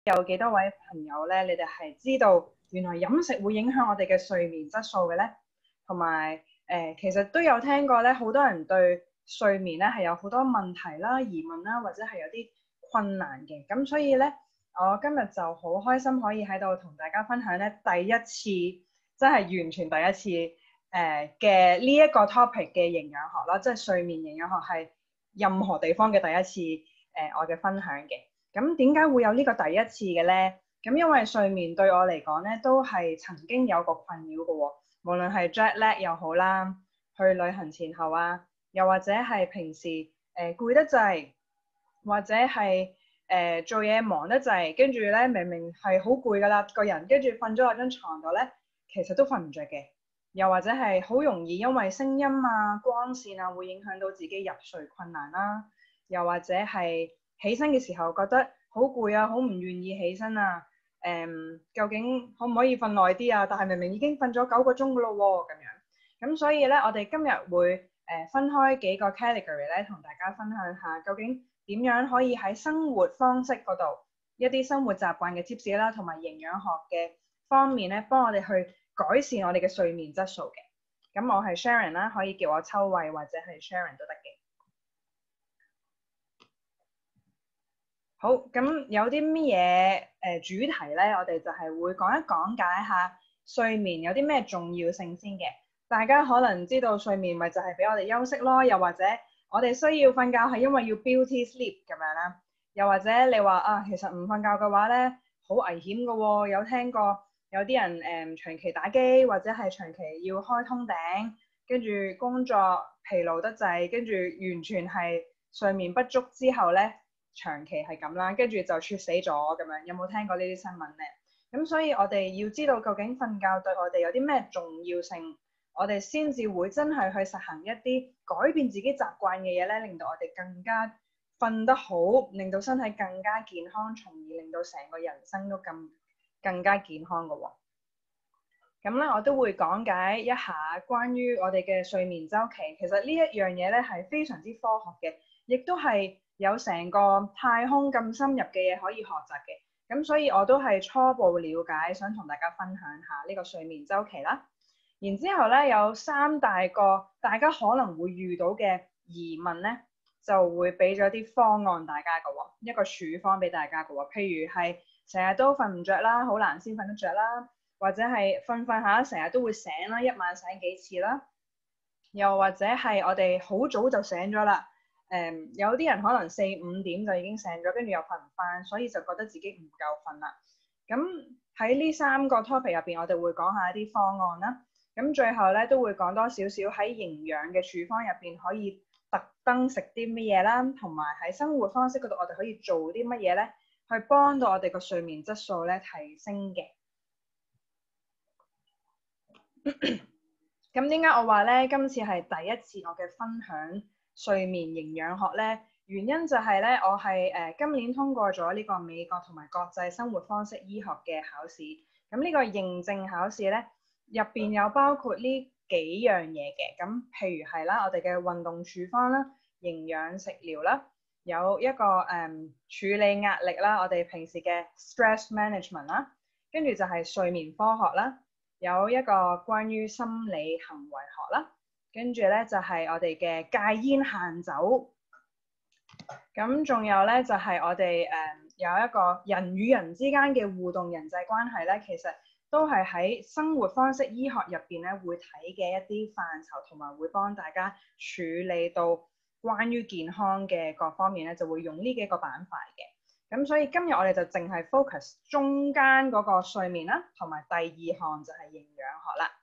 有幾多位朋友咧，你哋係知道原來飲食會影響我哋嘅睡眠質素嘅咧？同埋其實都有聽過咧，好多人對睡眠咧係有好多問題啦、疑問啦，或者係有啲困難嘅。咁所以咧，我今日就好開心可以喺度同大家分享咧，第一次真係完全第一次嘅呢一個 topic 嘅營養學啦，即係睡眠營養學係任何地方嘅第一次我嘅分享嘅。咁點解會有呢個第一次嘅咧？咁因為睡眠對我嚟講咧，都係曾經有個困擾嘅喎。無論係 jet lag 又好啦，去旅行前後啊，又或者係平時攰得滯，或者係做嘢忙得滯，跟住咧明明係好攰㗎啦個人，跟住瞓咗落張床度咧，其實都瞓唔着嘅。又或者係好容易因為聲音啊、光線啊，會影響到自己入睡困難啦。又或者係起身嘅時候覺得好攰啊，好唔願意起身啊。究竟可唔可以瞓耐啲啊？但係明明已經瞓咗9個鐘㗎咯喎，咁樣。咁所以咧，我哋今日會分開幾個 category 咧，同大家分享下究竟點樣可以喺生活方式嗰度一啲生活習慣嘅 tips 啦，同埋營養學嘅方面咧，幫我哋去改善我哋嘅睡眠質素嘅。咁我係 Sharon 啦，可以叫我秋慧或者係 Sharon 都得嘅。好，咁有啲乜嘢主題咧？我哋就係會講解下睡眠有啲咩重要性先嘅。大家可能知道睡眠咪就係俾我哋休息咯，又或者我哋需要瞓覺係因為要 beauty sleep 咁樣啦。又或者你話啊，其實唔瞓覺嘅話咧，好危險㗎喎。有聽過有啲人長期打機，或者係長期要開通頂，跟住工作疲勞得滯，跟住完全係睡眠不足之後咧，長期係咁啦，跟住就猝死咗咁樣。有冇聽過呢啲新聞咧？咁所以我哋要知道究竟瞓覺對我哋有啲咩重要性，我哋先至會真係去實行一啲改變自己習慣嘅嘢咧，令到我哋更加瞓得好，令到身體更加健康，從而令到成個人生都更加健康嘅喎。咁咧，我都會講解一下關於我哋嘅睡眠週期。其實呢一樣嘢咧係非常之科學嘅，亦都係有成個太空咁深入嘅嘢可以學習嘅。咁所以我都係初步了解，想同大家分享下呢個睡眠週期啦。然之後咧，有3大個大家可能會遇到嘅疑問咧，就會俾咗啲方案大家嘅喎，一個處方俾大家嘅喎。譬如係成日都瞓唔着啦，好難先瞓得着啦。或者係瞓下成日都會醒啦，一晚醒幾次啦。又或者係我哋好早就醒咗啦。有啲人可能4、5點就已經醒咗，跟住又瞓唔翻，所以就覺得自己唔夠瞓啦。咁喺呢3個 topic 入邊，我哋會講下一啲方案啦。咁最後咧都會講多少少喺營養嘅處方入邊可以特登食啲乜嘢啦，同埋喺生活方式嗰度我哋可以做啲乜嘢咧，去幫到我哋個睡眠質素咧提升嘅。咁點解我話咧今次係第一次我嘅分享睡眠營養學咧？原因就係咧，我係今年通過咗呢個美國同埋國際生活方式醫學嘅考試。咁呢個認證考試咧，入邊有包括呢幾樣嘢嘅。咁譬如係啦，我哋嘅運動處方啦、營養食療啦，有一個處理壓力啦，我哋平時嘅 stress management 啦，跟住就係睡眠科學啦。有一個關於心理行為學啦，跟住咧就係我哋嘅戒煙限酒，咁仲有咧就係我哋有一個人與人之間嘅互動人際關係咧，其實都係喺生活方式醫學入邊咧會睇嘅一啲範疇，同埋會幫大家處理到關於健康嘅各方面咧，就會用呢幾個板塊嘅。咁所以今日我哋就淨係 focus 中間嗰個睡眠啦，同埋第2項就係營養學啦。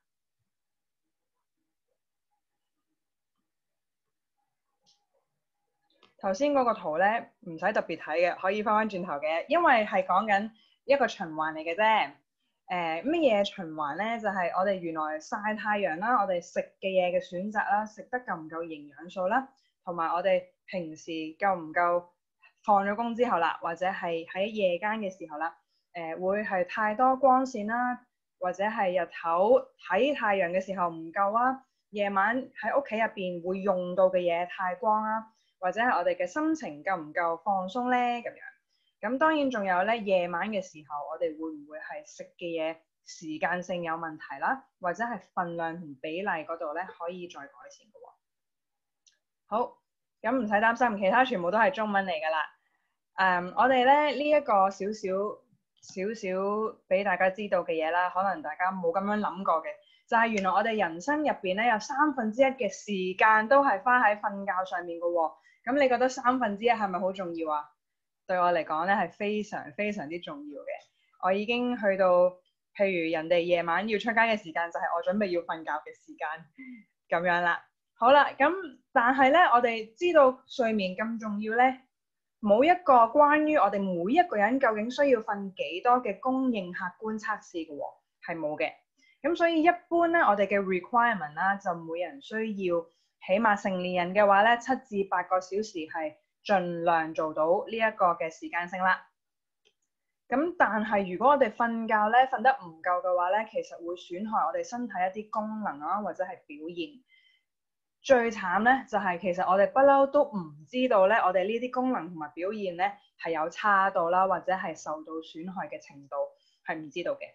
頭先嗰個圖咧唔使特別睇嘅，可以翻轉頭嘅，因為係講緊一個循環嚟嘅啫。乜嘢循環咧？就係我哋原來曬太陽啦，我哋食嘅嘢嘅選擇啦，食得夠唔夠營養素啦，同埋我哋平時夠唔夠放咗工之後啦，或者係喺夜間嘅時候啦，會係太多光線啦，或者係日頭睇太陽嘅時候唔夠啊，夜晚喺屋企入邊會用到嘅嘢太光啦，或者係我哋嘅心情夠唔夠放鬆咧咁樣。 咁當然仲有咧，夜晚嘅時候，我哋會唔會係食嘅嘢時間性有問題啦，或者係份量同比例嗰度咧可以再改善嘅喎。好，咁唔使擔心，其他全部都係中文嚟㗎啦。我哋咧呢一個少少俾大家知道嘅嘢啦，可能大家冇咁樣諗過嘅，就係原來我哋人生入邊咧有1/3嘅時間都係花喺瞓覺上面嘅喎。咁你覺得1/3係咪好重要啊？對我嚟講咧係非常非常之重要嘅。我已經去到，譬如人哋夜晚要出街嘅時間，就係我準備要瞓覺嘅時間咁樣啦。好啦，咁但係咧，我哋知道睡眠咁重要咧，冇一個關於我哋每一個人究竟需要瞓幾多嘅公認客觀測試嘅喎，係冇嘅。咁所以一般咧，我哋嘅 requirement 啦，就每人需要起碼成年人嘅話咧，7至8個小時係盡量做到呢一個嘅時間性啦。咁但係如果我哋瞓覺咧瞓得唔夠嘅話咧，其實會損害我哋身體一啲功能啊，或者係表現。最慘咧就係其實我哋不嬲都唔知道咧，我哋呢啲功能同埋表現咧係有差到啦，或者係受到損害嘅程度係唔知道嘅。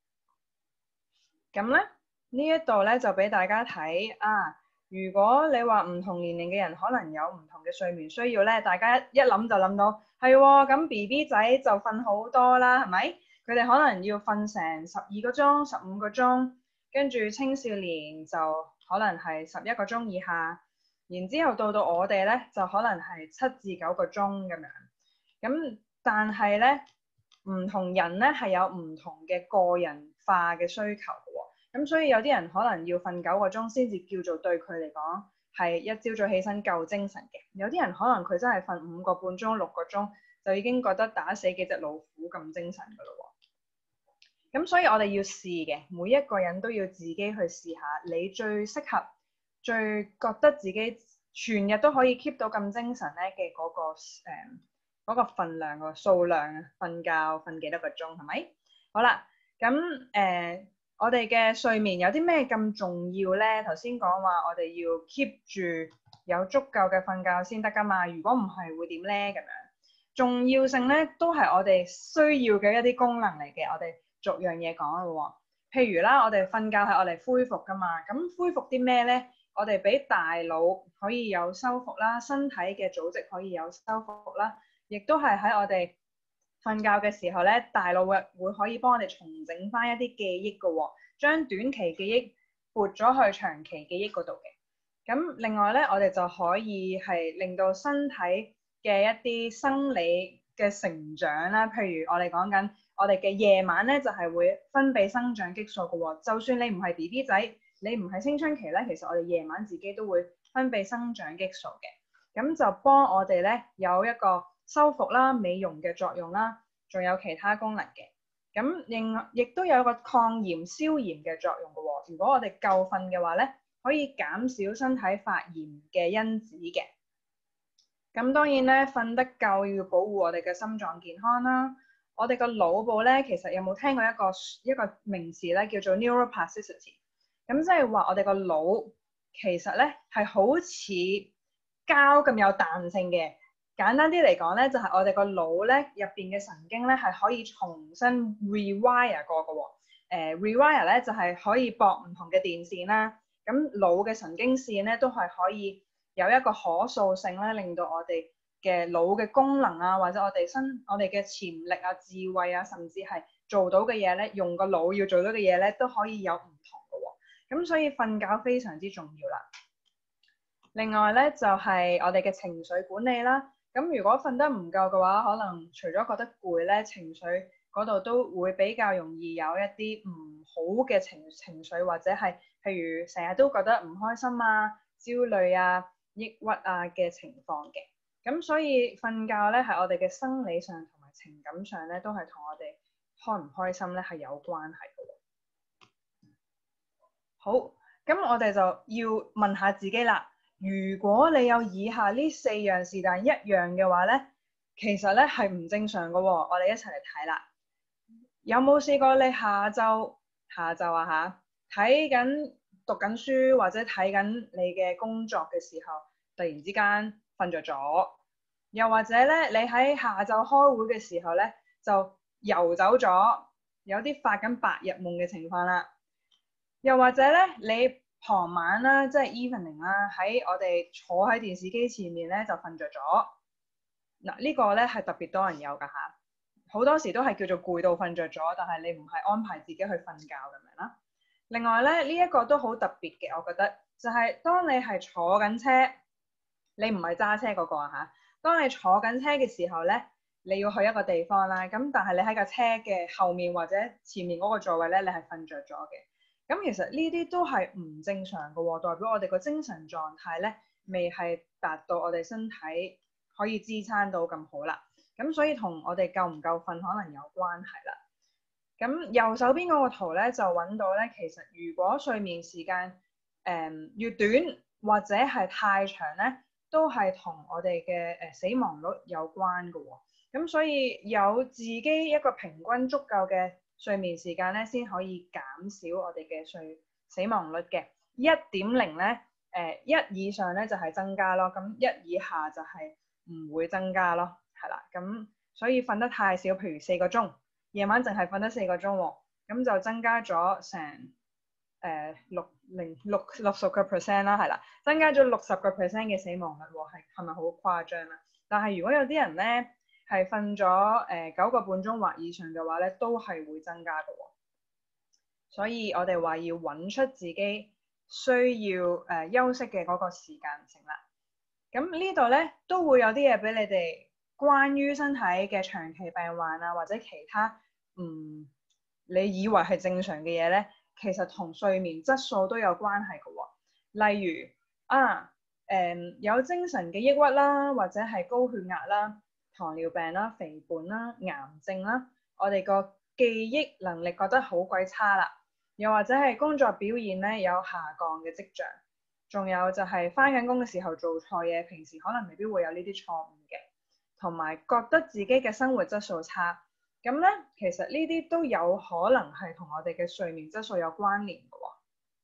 咁咧呢一度咧就俾大家睇啊。如果你話唔同年齡嘅人可能有唔同嘅睡眠需要咧，大家一諗就諗到係喎，咁 BB 仔就瞓好多啦，係咪？佢哋可能要瞓成12個鐘、15個鐘，跟住青少年就可能係11個鐘以下，然之後到我哋咧就可能係7至9個鐘咁樣。咁但係咧唔同人咧係有唔同嘅個人化嘅需求嘅喎。咁所以有啲人可能要瞓9個鐘先至叫做對佢嚟講係一朝早起身夠精神嘅。有啲人可能佢真係瞓5個半鐘、6個鐘就已經覺得打死幾隻老虎咁精神㗎咯喎。咁所以我哋要試嘅，每一個人都要自己去試下，你最適合、最覺得自己全日都可以 keep 到咁精神咧嘅嗰個份量個數量，瞓覺瞓幾多個鐘係咪？好啦，咁我哋嘅睡眠有啲咩咁重要咧？頭先講話我哋要 keep 住有足夠嘅瞓覺先得㗎嘛。如果唔係會點咧？咁樣重要性咧都係我哋需要嘅一啲功能嚟嘅。我哋逐樣嘢講咯喎。譬如啦，我哋瞓覺係我哋恢復㗎嘛。咁恢復啲咩咧？我哋俾大腦可以有修復啦，身體嘅組織可以有修復啦，亦都係喺我哋瞓覺嘅時候咧，大腦會可以幫我哋重整翻一啲記憶嘅喎，將短期記憶撥咗去長期記憶嗰度嘅。咁另外咧，我哋就可以係令到身體嘅一啲生理嘅成長啦。譬如我哋講緊我哋嘅夜晚咧，就係會分泌生長激素嘅喎。就算你唔係 BB 仔，你唔係青春期咧，其實我哋夜晚自己都會分泌生長激素嘅。咁就幫我哋咧有一個修復啦、美容嘅作用啦，仲有其他功能嘅。咁亦都有一個抗炎消炎嘅作用嘅喎。如果我哋夠瞓嘅話咧，可以減少身體發炎嘅因子嘅。咁當然咧，瞓得夠要保護我哋嘅心臟健康啦。我哋個腦部咧，其實有冇聽過一個名詞咧，叫做 neuroplasticity。咁即係話我哋個腦其實咧係好似膠咁有彈性嘅。簡單啲嚟講咧，就係我哋個腦咧入邊嘅神經咧係可以重新 rewire 過嘅喎。rewire 咧就係可以駁唔同嘅電線啦。咁腦嘅神經線咧都係可以有一個可塑性咧，令到我哋嘅腦嘅功能啊，或者我哋嘅潛力啊、智慧啊，甚至係做到嘅嘢咧，用個腦要做到嘅嘢咧，都可以有唔同嘅喎。咁所以瞓覺非常之重要啦。另外咧就係我哋嘅情緒管理啦。咁如果瞓得唔夠嘅話，可能除咗覺得攰咧，情緒嗰度都會比較容易有一啲唔好嘅情緒，或者係譬如成日都覺得唔開心啊、焦慮啊、抑鬱啊嘅情況嘅。咁所以瞓覺咧係我哋嘅生理上同埋情感上咧，都係同我哋開唔開心咧係有關係嘅。好，咁我哋就要問下自己啦。如果你有以下呢4樣是但一樣嘅話咧，其實咧係唔正常嘅喎。我哋一齊嚟睇啦。有冇試過你下晝啊睇緊讀緊書或者睇緊你嘅工作嘅時候，突然之間瞓着咗， 又或者咧，你喺下晝開會嘅時候咧，就游走咗，有啲發緊白日夢嘅情況啦。又或者咧，你傍晚啦，即係 evening 啦，喺我哋坐喺電視機前面咧就瞓着咗。嗱，呢個咧係特別多人有㗎嚇，好多時都係叫做攰到瞓着咗，但係你唔係安排自己去瞓覺咁樣啦。另外咧，呢一個都好特別嘅，我覺得就係當你係坐緊車，你唔係揸車嗰個啊嚇。當你坐緊車嘅時候咧，你要去一個地方啦，咁但係你喺架車嘅後面或者前面嗰個座位咧，你係瞓着咗嘅。咁其實呢啲都係唔正常嘅喎，代表我哋個精神狀態咧未係達到我哋身體可以支撐到咁好啦。咁所以同我哋夠唔夠瞓可能有關係啦。咁右手邊嗰個圖咧就揾到咧，其實如果睡眠時間越短或者係太長咧，都係同我哋嘅死亡率有關嘅喎。咁所以有自己一個平均足夠嘅睡眠時間咧，先可以減少我哋嘅死亡率嘅。1.0咧，1以上咧就係增加咯，咁1以下就係唔會增加咯，係啦。咁所以瞓得太少，譬如4個鐘，夜晚淨係瞓得4個鐘喎，咁就增加咗成60% 啦，係啦，增加咗60% 嘅死亡率喎，係咪好誇張啊？但係如果有啲人咧係瞓咗9個半鐘或以上嘅話咧，都係會增加嘅喎。所以我哋話要揾出自己需要休息嘅嗰個時間性啦。咁呢度咧都會有啲嘢俾你哋，關於身體嘅長期病患啊，或者其他你以為係正常嘅嘢咧，其實同睡眠質素都有關係嘅喎。例如有精神嘅抑鬱啦，或者係高血壓啦、糖尿病啦、肥胖啦、癌症啦，我哋個記憶能力覺得好鬼差啦，又或者係工作表現咧有下降嘅跡象，仲有就係返緊工嘅時候做錯嘢，平時可能未必會有呢啲錯誤嘅，同埋覺得自己嘅生活質素差，咁咧其實呢啲都有可能係同我哋嘅睡眠質素有關聯嘅喎。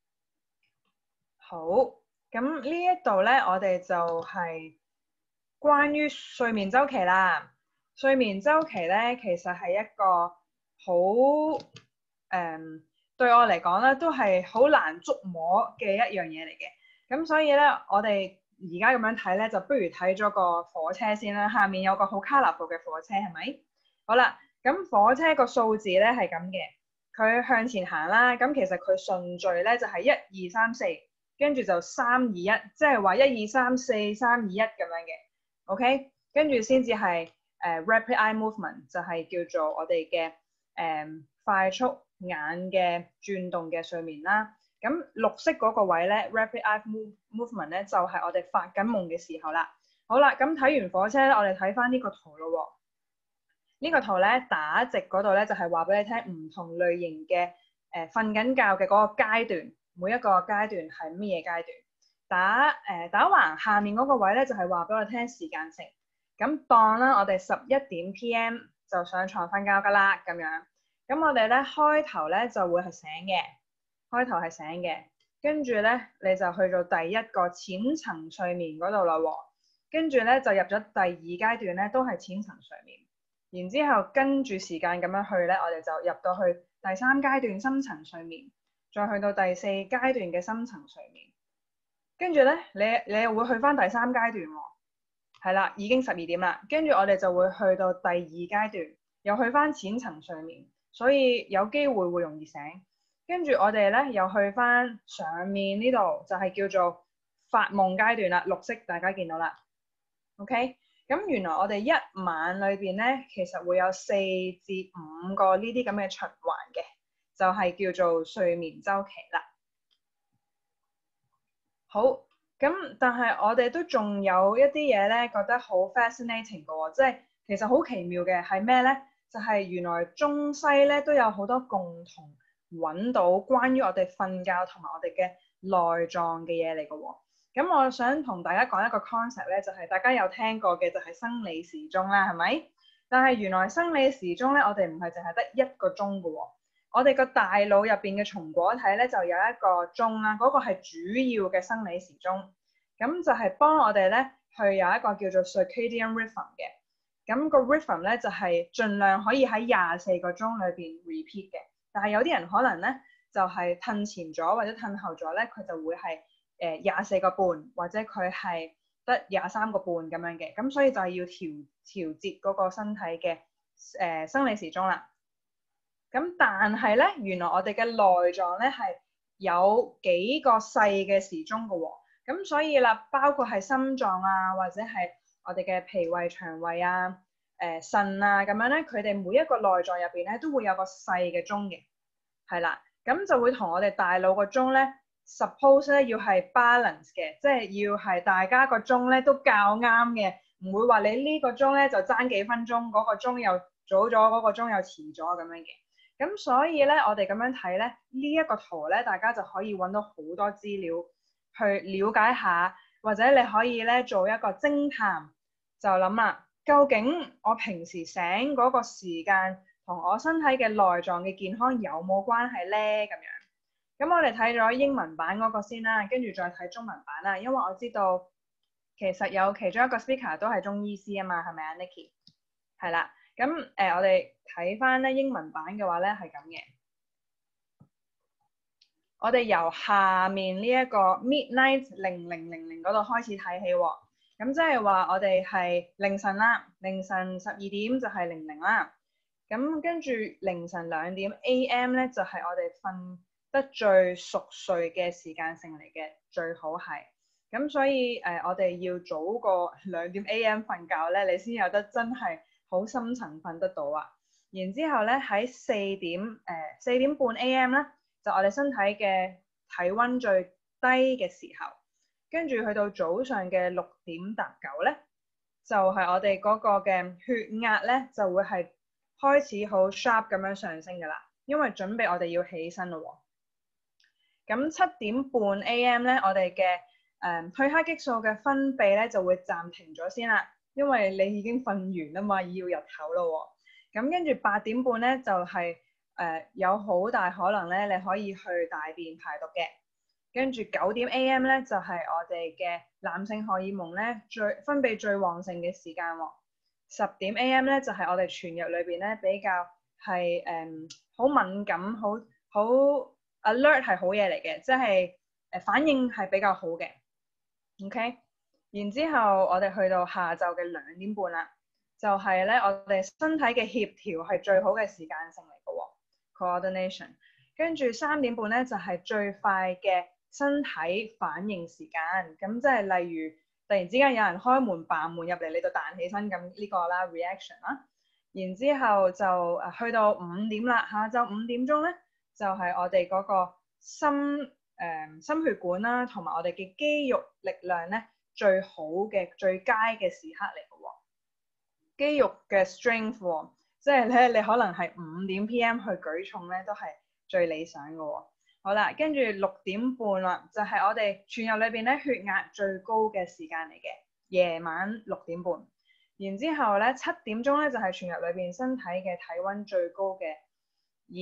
好。咁呢一度咧，我哋就係關於睡眠週期啦。睡眠週期咧，其實係一個好對我嚟講咧，都係好難捉摸嘅一樣嘢嚟嘅。咁所以咧，我哋而家咁樣睇咧，就不如睇咗個火車先啦。下面有個好 colourful 嘅火車，係咪？好啦，咁火車個數字咧係咁嘅，佢向前行啦。咁其實佢順序咧就係1、2、3、4。跟住就3、2、1，即係話1、2、3、4、3、2、1咁樣嘅 ，OK，跟住先至係rapid eye movement，就係叫做我哋嘅快速眼嘅轉動嘅睡眠啦。咁綠色嗰個位咧 rapid eye movement 咧就係我哋發緊夢嘅時候啦。好啦，咁睇完火車咧，我哋睇翻呢個圖咯喎。呢個圖咧打直嗰度咧就係話俾你聽唔同類型嘅瞓緊覺嘅嗰個階段。每一個階段係乜嘢階段？打橫下面嗰個位咧，就係話俾我聽時間性。咁當啦，我哋11點 PM 就上床瞓覺㗎啦，咁樣。咁我哋咧開頭咧就會係醒嘅，開頭係醒嘅，跟住咧你就去到第一個淺層睡眠嗰度啦喎。跟住咧就入咗第2階段咧，都係淺層睡眠。然之後跟住時間咁樣去咧，我哋就入到去第3階段深層睡眠。再去到第4階段嘅深層睡眠，跟住咧，你又會去翻第3階段喎，係啦，已經12點啦。跟住我哋就會去到第2階段，又去翻淺層睡眠，所以有機會會容易醒。跟住我哋咧又去翻上面呢度，就係叫做發夢階段啦，綠色大家見到啦。OK，咁原來我哋一晚裏邊咧，其實會有4至5個呢啲咁嘅循環嘅。就係叫做睡眠週期啦。好，咁但係我哋都仲有一啲嘢咧，覺得好 fascinating 嘅喎，即係其實好奇妙嘅係咩咧？就係原來中西咧都有好多共同揾到關於我哋瞓覺同埋我哋嘅內臟嘅嘢嚟嘅喎。咁我想同大家講一個 concept 咧，就係大家有聽過嘅就係生理時鐘啦，係咪？但係原來生理時鐘咧，我哋唔係淨係得1個鐘嘅喎。我哋個大腦入邊嘅松果體咧就有一個鐘啦，嗰個係主要嘅生理時鐘，咁就係幫我哋咧去有一個叫做 circadian rhythm 嘅。咁個 rhythm 咧就係盡量可以喺24個鐘裏邊 repeat 嘅。但係有啲人可能咧就係褪前咗或者褪後咗咧，佢就會係24個半或者佢係得23個半咁樣嘅。咁所以就係要調節嗰個身體嘅生理時鐘啦。咁但係咧，原來我哋嘅內臟咧係有幾個細嘅時鐘嘅喎。咁所以啦，包括係心臟啊，或者係我哋嘅脾胃、腸胃啊、腎啊咁樣咧，佢哋每一個內臟入邊咧都會有個細嘅鐘嘅，係啦。咁就會同我哋大腦個鐘咧 suppose 咧要係 balance 嘅，即係要係大家個鐘咧都較啱嘅，唔會話你呢個鐘咧就爭幾分鐘，嗰個鐘又早咗，嗰個鐘又遲咗咁樣嘅。咁所以咧，我哋咁樣睇咧，呢一個圖咧，大家就可以揾到好多資料去了解下，或者你可以咧做一個偵探，就諗啦，究竟我平時醒嗰個時間同我身體嘅內臟嘅健康有冇關係咧？咁樣，咁我哋睇咗英文版嗰個先啦，跟住再睇中文版啦，因為我知道其實有其中一個 speaker 都係中醫師啊嘛，係咪啊 Nikki？係啦。咁我哋睇翻咧英文版嘅話咧係咁嘅，我哋由下面呢一個 midnight 0000嗰度開始睇起喎。咁即係話我哋係凌晨啦，凌晨12點就係00啦。咁跟住凌晨2點 AM 咧就係我哋瞓得最熟睡嘅時間性嚟嘅，最好係。咁所以我哋要早過2點 AM 瞓覺咧，你先有得真係好深層瞓得到啊！然之後咧喺4點半 AM 咧，就我哋身體嘅體温最低嘅時候，跟住去到早上嘅6點搭9咧，就係我哋嗰個嘅血壓咧就會係開始好 sharp 咁樣上升㗎啦，因為準備我哋要起身咯喎。咁7點半 AM 咧，我哋嘅褪黑激素嘅分泌咧就會暫停咗先啦。因為你已經瞓完啦嘛，要日頭咯喎。咁跟住8點半咧，就係有好大可能咧，你可以去大便排毒嘅。跟住9點 AM 咧，就係我哋嘅男性荷爾蒙咧分泌最旺盛嘅時間喎。10點 AM 咧，就係我哋全日裏邊咧比較係好敏感、好 alert 係好嘢嚟嘅，即係反應係比較好嘅。OK。然之後，我哋去到下晝嘅2點半啦，就係咧我哋身體嘅協調係最好嘅時間性嚟嘅喎 ，coordination。跟住3點半咧就係最快嘅身體反應時間，咁即係例如突然之間有人開門嘭門入嚟，你就彈起身咁呢個啦 reaction 啦。然之後就去到5點啦，下晝5點鐘咧就係我哋嗰個心血管啦，同埋我哋嘅肌肉力量咧。最好嘅最佳嘅時刻嚟嘅喎，肌肉嘅 strength 喎，即係咧你可能係5點 PM 去舉重咧都係最理想嘅喎。好啦，跟住6點半啦，就係我哋全日裏邊咧血壓最高嘅時間嚟嘅，夜晚6點半。然之後咧7點鐘咧就係全日裏邊身體嘅體温最高嘅，而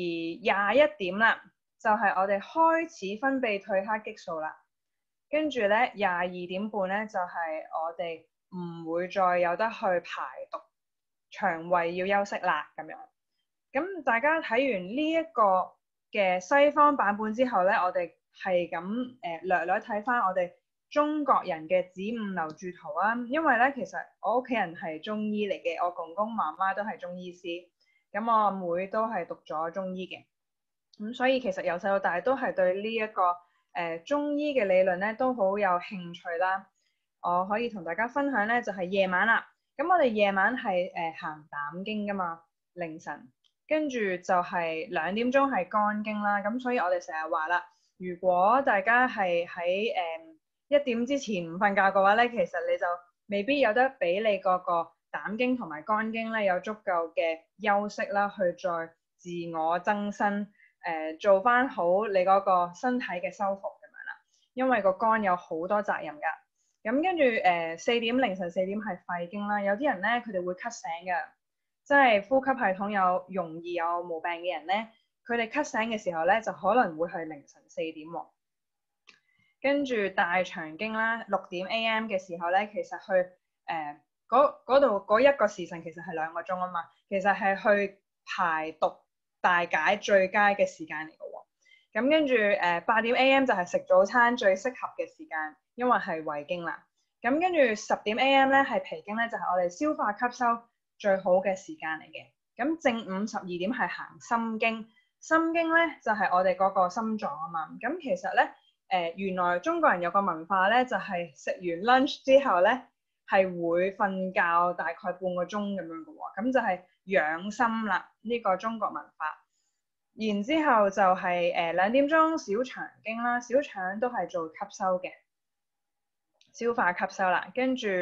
21點啦就係我哋開始分泌褪黑激素啦。跟住咧22點半咧就係我哋唔會再有得去排毒，腸胃要休息啦咁樣。咁大家睇完呢一個嘅西方版本之後咧，我哋係咁略略睇翻我哋中國人嘅子午流注圖啊。因為咧其實我屋企人係中醫嚟嘅，我公公媽媽都係中醫師，咁我阿妹都係讀咗中醫嘅，咁所以其實由細到大都係對呢一個中醫嘅理論咧都好有興趣啦。我可以同大家分享咧就係夜晚啦。咁我哋夜晚係行膽經噶嘛，凌晨，跟住就係2點鐘係肝經啦。咁所以我哋成日話啦，如果大家係喺1點之前唔瞓覺嘅話咧，其實你就未必有得俾你嗰個膽經同埋肝經咧有足夠嘅休息啦，去再自我增生。做翻好你嗰個身體嘅修復咁樣啦，因為個肝有好多責任㗎。咁跟住凌晨4點係肺經啦，有啲人咧佢哋會咳醒嘅，即係呼吸系統容易有毛病嘅人咧，佢哋咳醒嘅時候咧就可能會係凌晨4點喎。 跟住大長經啦，6點 AM 嘅時候咧，其實去嗰度嗰一個時辰其實係2個鐘啊嘛，其實係去排毒大解最佳嘅時間嚟嘅喎。咁跟住8點 AM 就係食早餐最適合嘅時間，因為係胃經啦。咁跟住10點 AM 咧係脾經咧，就係我哋消化吸收最好嘅時間嚟嘅。咁正午12點係行心經，心經咧就係我哋嗰個心臟啊嘛。咁其實咧原來中國人有個文化咧，就係食完 lunch 之後咧係會瞓覺大概半個鐘咁樣嘅喎。咁就係養心啦，呢個中國文化。然之後就係2點鐘小腸經啦，小腸都係做吸收嘅。消化吸收啦，跟住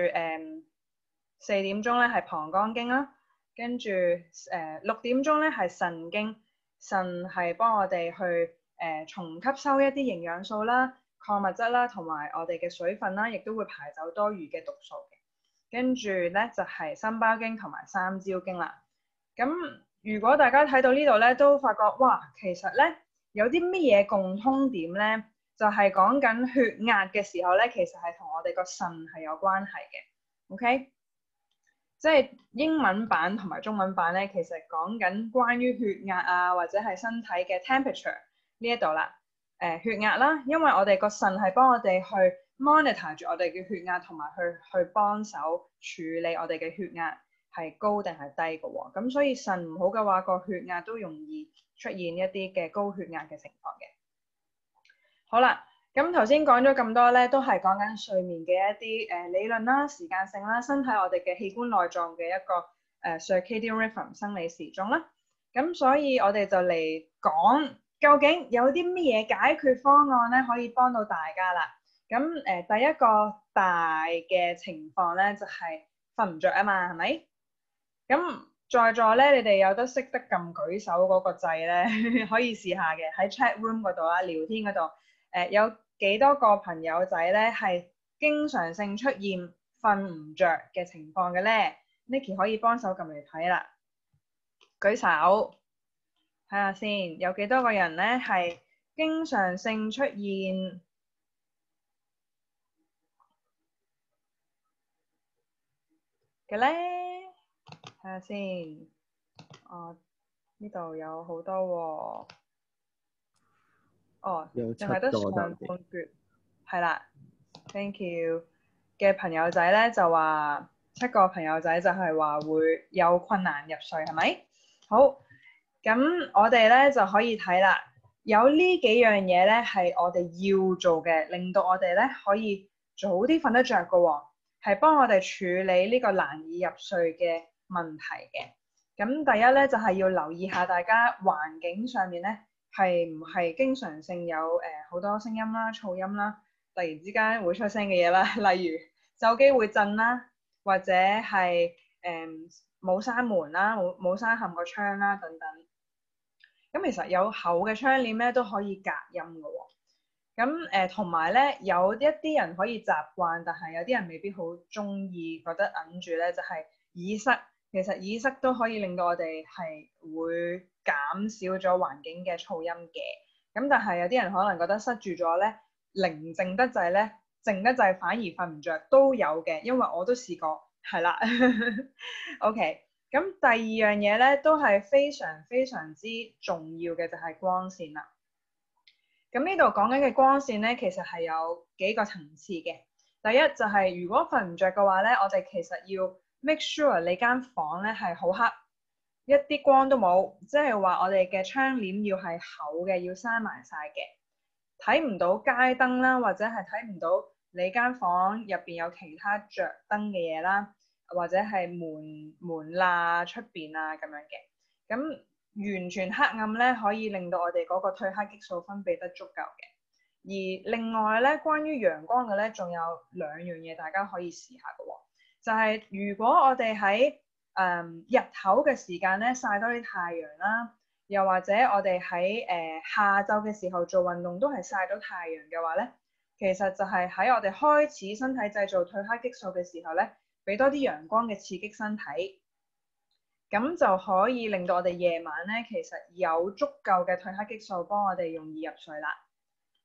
4點鐘咧係膀胱經啦，跟住6點鐘咧係腎經，腎係幫我哋去重吸收一啲營養素啦、礦物質啦，同埋我哋嘅水分啦，亦都會排走多餘嘅毒素嘅。跟住咧就係心包經同埋三焦經啦。咁如果大家睇到呢度咧，都發覺哇，其實咧有啲乜嘢共通點咧？就係講緊血壓嘅時候咧，其實係同我哋個腎係有關係嘅。OK， 即係英文版同埋中文版咧，其實講緊關於血壓啊，或者係身體嘅 temperature 呢一度啦。血壓啦，因為我哋個腎係幫我哋去 monitor 住我哋嘅血壓，同埋去幫手處理我哋嘅血壓係高定係低嘅喎。咁所以腎唔好嘅話，個血壓都容易出現一啲嘅高血壓嘅情況嘅。好啦，咁頭先講咗咁多咧，都係講緊睡眠嘅一啲理論啦、時間性啦、身體我哋嘅器官內臟嘅一個circadian rhythm 生理時鐘啦。咁所以我哋就嚟講，究竟有啲乜嘢解決方案咧，可以幫到大家啦。咁第一個大嘅情況咧，就係瞓唔着啊嘛，係咪？咁在座咧，你哋有得識得撳舉手嗰個掣咧，可以試下嘅，喺 chat room 嗰度啊，聊天嗰度。有幾多個朋友仔咧係經常性出現瞓唔着嘅情況嘅咧 ？Nicky 可以幫手撳嚟睇啦，舉手睇下先，有幾多個人咧係經常性出現嘅咧？睇下先，呢度有好多喎。淨係得上半橛，係啦 ，thank you 嘅朋友仔咧就話7個朋友仔就係話會有困難入睡，係咪？好，咁我哋咧就可以睇啦，有呢幾樣嘢咧係我哋要做嘅，令到我哋咧可以早啲瞓得着嘅喎，係幫我哋處理呢個難以入睡嘅問題嘅。咁第一咧就係要留意下大家環境上面咧，係唔係經常性有好多聲音啦、噪音啦，突然之間會出聲嘅嘢啦，例如手機會震啦，或者係冇閂門啦、冇閂冚個窗啦等等。咁其實有厚嘅窗簾咧都可以隔音嘅喎。咁同埋咧有一啲人可以習慣，但係有啲人未必好中意，覺得揞住咧就係耳塞。其實耳塞都可以令到我哋係會減少咗環境嘅噪音嘅。咁但係有啲人可能覺得塞住咗咧，寧靜得滯咧，靜得滯反而瞓唔着都有嘅，因為我都試過，係啦。OK，咁第二樣嘢咧都係非常非常之重要嘅，就係光線啦。咁呢度講緊嘅光線咧，其實係有幾個層次嘅。第一就係如果瞓唔着嘅話咧，我哋其實要 make sure 你間房咧係好黑，一啲光都冇，即係話我哋嘅窗簾要係厚嘅，要閂埋晒嘅，睇唔到街燈啦，或者係睇唔到你間房入邊有其他着燈嘅嘢啦，或者係門罅出邊啊咁樣嘅。咁完全黑暗咧，可以令到我哋嗰個褪黑激素分泌得足夠嘅。而另外咧，關於陽光嘅咧，仲有2樣嘢大家可以試下嘅喎，就係如果我哋喺日頭嘅時間咧曬多啲太陽啦，又或者我哋喺下晝嘅時候做運動都係曬到太陽嘅話咧，其實就係喺我哋開始身體製造褪黑激素嘅時候咧，俾多啲陽光嘅刺激身體。咁就可以令到我哋夜晚咧，其實有足夠嘅褪黑激素幫我哋容易入睡啦。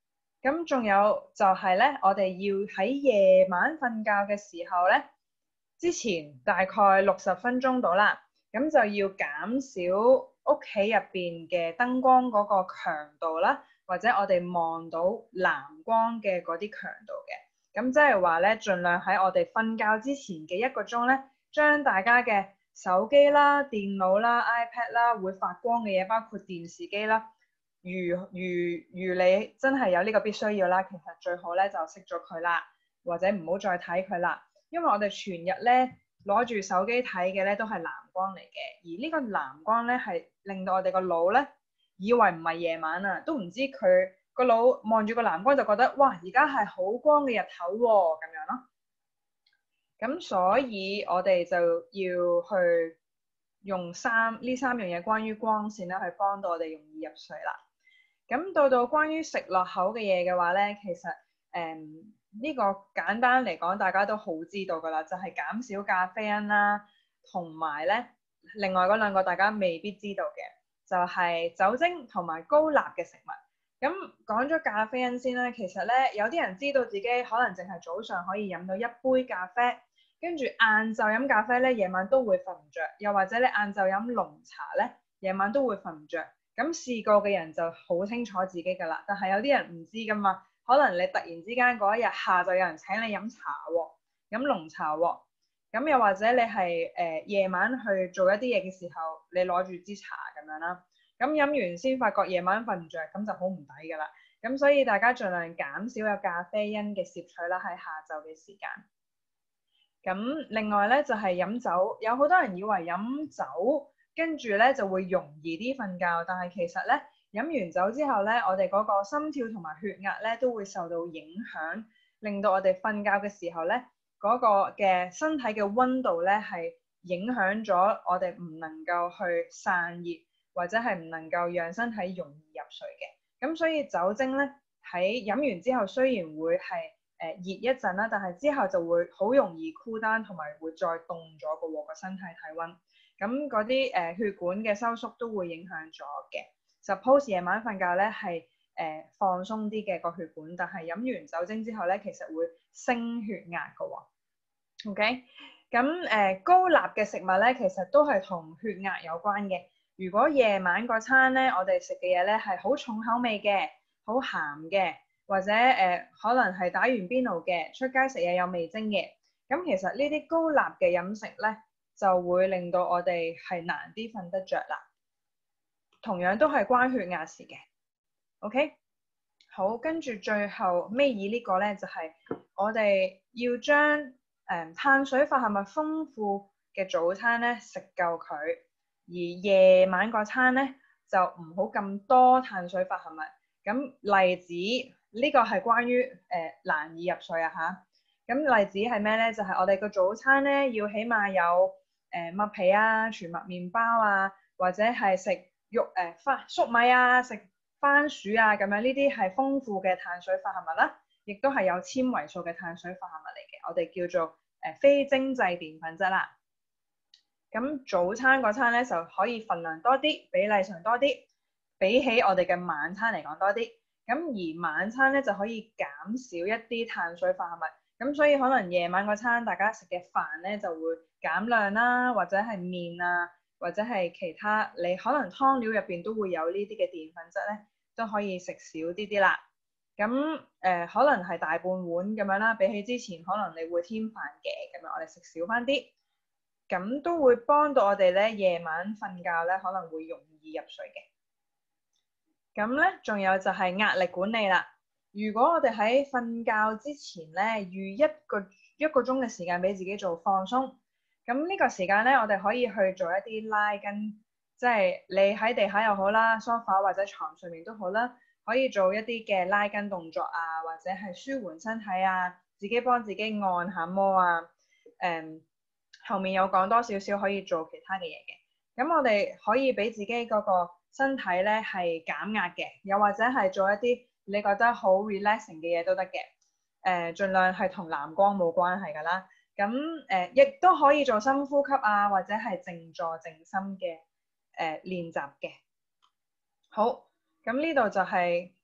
咁仲有就係咧，我哋要喺夜晚瞓覺嘅時候咧，之前大概60分鐘到啦，咁就要減少屋企入邊嘅燈光嗰個強度啦，或者我哋望到藍光嘅嗰啲強度嘅。咁即係話咧，盡量喺我哋瞓覺之前嘅1個鐘咧，將大家嘅手機啦、電腦啦、iPad 啦，會發光嘅嘢，包括電視機啦。如你真係有呢個必須要啦，其實最好咧就熄咗佢啦，或者唔好再睇佢啦。因為我哋全日咧攞住手機睇嘅咧都係藍光嚟嘅，而呢個藍光咧係令到我哋個腦咧以為唔係夜晚啊，都唔知佢個腦望住個藍光就覺得哇，而家係好光嘅日頭喎，咁樣咯。咁所以我哋就要去用呢三樣嘢關於光線咧，去幫到我哋容易入睡啦。咁到關於食落口嘅嘢嘅話咧，其實呢個簡單嚟講，大家都好知道噶啦，就係減少咖啡因啦，同埋咧另外嗰2個大家未必知道嘅，就係酒精同埋高鈉嘅食物。咁講咗咖啡因先啦，其實咧有啲人知道自己可能淨係早上可以飲到1杯咖啡，跟住晏晝飲咖啡咧，夜晚都會瞓唔着，又或者你晏晝飲濃茶咧，夜晚都會瞓唔着。咁試過嘅人就好清楚自己噶啦，但係有啲人唔知噶嘛，可能你突然之間嗰一日下晝有人請你飲茶喎，飲濃茶喎，咁又或者你係夜晚去做一啲嘢嘅時候，你攞住支茶咁樣啦，咁飲完先發覺夜晚瞓唔着，咁就好唔抵噶啦。咁所以大家盡量減少有咖啡因嘅攝取啦，喺下晝嘅時間。咁另外咧就係飲酒，有好多人以為飲酒跟住咧就會容易啲瞓覺，但係其實咧飲完酒之後咧，我哋嗰個心跳同埋血壓咧都會受到影響，令到我哋瞓覺嘅時候咧嗰個嘅身體嘅溫度咧係影響咗我哋唔能夠去散熱，或者係唔能夠讓身體容易入睡嘅。咁所以酒精咧喺飲完之後雖然會係熱一陣啦，但係之後就會好容易 cool down，同埋會再凍咗個身體體溫。咁嗰啲血管嘅收縮都會影響咗嘅。Suppose 夜晚瞓覺咧係放鬆啲嘅個血管，但係飲完酒精之後咧，其實會升血壓嘅喎。OK，咁高鈉嘅食物咧，其實都係同血壓有關嘅。如果夜晚個餐咧，我哋食嘅嘢咧係好重口味嘅，好鹹嘅，或者可能係打完邊爐嘅，出街食嘢有味精嘅，咁其實呢啲高鈉嘅飲食咧，就會令到我哋係難啲瞓得着啦。同樣都係關血壓事嘅。OK， 好，跟住最後尾二呢個咧，就係我哋要將碳水化合物豐富嘅早餐咧食夠佢，而夜晚個餐咧就唔好咁多碳水化合物。咁例子呢個係關於難以入睡啊嚇。咁例子係咩咧？就係我哋個早餐咧要起碼有麥皮啊、全麥麵包啊，或者係食粟米啊、食番薯啊咁樣，呢啲係豐富嘅碳水化合物啦，亦都係有纖維素嘅碳水化合物嚟嘅，我哋叫做非精製澱粉質啦。咁早餐嗰餐咧就可以份量多啲，比例上多啲，比起我哋嘅晚餐嚟講多啲。咁而晚餐咧就可以減少一啲碳水化合物。咁所以可能夜晚嗰餐大家食嘅飯咧就會減量啦，或者係麵啊，或者係其他你可能湯料入邊都會有呢啲嘅澱粉質咧，都可以食少啲啲啦。咁可能係大半碗咁樣啦，比起之前可能你會添飯嘅，咁樣我哋食少翻啲，咁都會幫到我哋咧夜晚瞓覺咧可能會容易入睡嘅。咁咧仲有就係壓力管理啦。如果我哋喺瞓覺之前咧預一個鐘嘅時間俾自己做放鬆，咁呢個時間咧我哋可以去做一啲拉筋，即係你喺地下又好啦，梳化或者床上面都好啦，可以做一啲嘅拉筋動作啊，或者係舒緩身體啊，自己幫自己按下摩啊。後面有講多少少可以做其他嘅嘢嘅。咁我哋可以俾自己嗰個身體咧係減壓嘅，又或者係做一啲你覺得好 relaxing 嘅嘢都得嘅。盡量係同藍光冇關係㗎啦。咁亦都可以做深呼吸啊，或者係靜坐靜心嘅練習嘅。好，咁呢度就係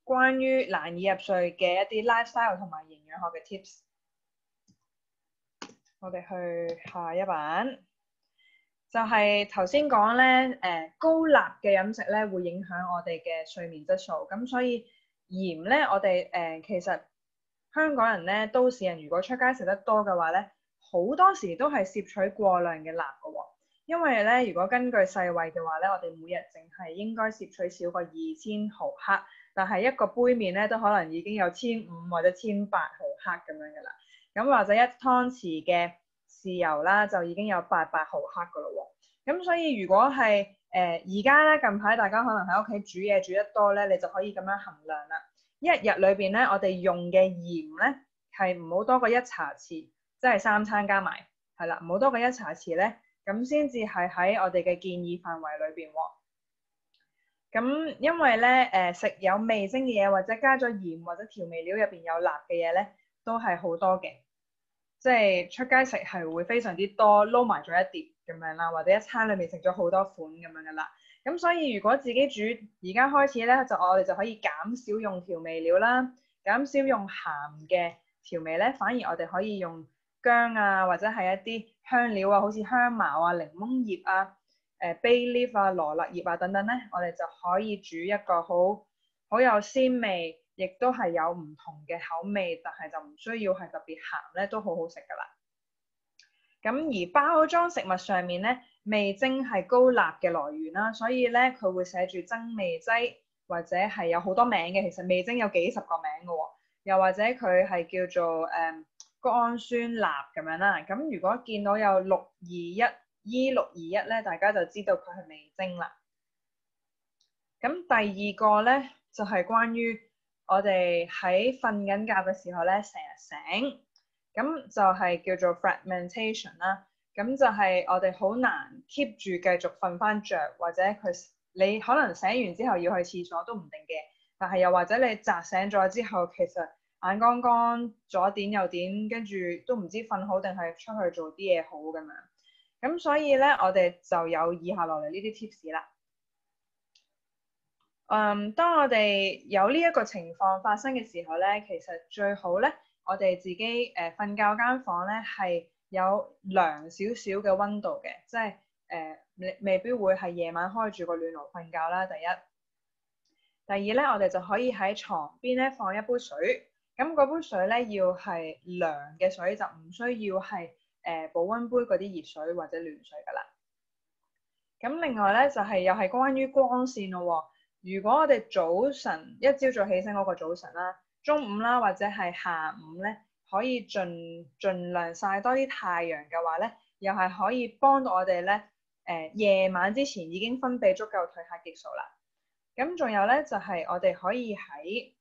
關於難以入睡嘅一啲 lifestyle 同埋營養學嘅 tips。我哋去下一版，就係頭先講咧，高鈉嘅飲食咧會影響我哋嘅睡眠質素。咁所以鹽咧，我哋其實香港人咧，都市人如果出街食得多嘅話咧，好多時都係攝取過量嘅鈉嘅喎。因為咧，如果根據世衛嘅話咧，我哋每日淨係應該攝取少過2000毫克，但係一個杯麵咧都可能已經有1500或者1800毫克咁樣嘅啦。咁或者一湯匙嘅豉油啦，就已經有800毫克噶咯喎。咁所以如果係而家咧，近排大家可能喺屋企煮嘢煮得多咧，你就可以咁樣衡量啦。一日裏邊咧，我哋用嘅鹽咧係唔好多過1茶匙，即係3餐加埋係啦，唔好多過1茶匙咧，咁先至係喺我哋嘅建議範圍裏邊喎。咁因為咧食有味精嘅嘢，或者加咗鹽或者調味料入邊有鈉嘅嘢咧，都係好多嘅。即係出街食係會非常之多，撈埋咗一碟咁樣啦，或者一餐裏面食咗好多款咁樣噶啦。咁所以如果自己煮，而家開始咧，我哋就可以減少用調味料啦，減少用鹹嘅調味咧，反而我哋可以用薑啊，或者係一啲香料啊，好似香茅啊、檸檬葉啊、bay leaf 啊、羅勒葉啊等等咧，我哋就可以煮一個好有鮮味，亦都係有唔同嘅口味，但係就唔需要係特別鹹咧，都好好食噶啦。咁而包裝食物上面咧，味精係高鈉嘅來源啦，所以咧佢會寫住增味劑，或者係有好多名嘅。其實味精有幾十個名嘅喎，又或者佢係叫做甘酸鈉咁樣啦。咁如果見到有621E621咧，大家就知道佢係味精啦。咁第二個咧就係關於我哋喺瞓緊覺嘅時候咧，成日醒。咁就係叫做 fragmentation 啦，咁就係我哋好難 keep 住繼續瞓翻着，或者你可能醒完之後要去廁所都唔定嘅，但係又或者你扎醒咗之後，其實眼光光左點右點，跟住都唔知瞓好定係出去做啲嘢好咁樣。咁所以咧，我哋就有以下落嚟呢啲 tips 啦。當我哋有呢一個情況發生嘅時候咧，其實最好咧，我哋自己瞓覺間房咧係有涼少少嘅溫度嘅，即係未必會係夜晚開住個暖爐瞓覺啦。第一，第二咧，我哋就可以喺床邊咧放一杯水，咁嗰杯水咧要係涼嘅水，就唔需要係保溫杯嗰啲熱水或者暖水噶啦。咁另外咧就係又係關於光線咯喎。如果我哋早晨一朝早起身嗰個早晨啦、中午啦或者係下午咧，可以盡量曬多啲太陽嘅話咧，又係可以幫到我哋咧夜晚之前已經分泌足夠褪黑激素啦。咁仲有咧就係我哋可以喺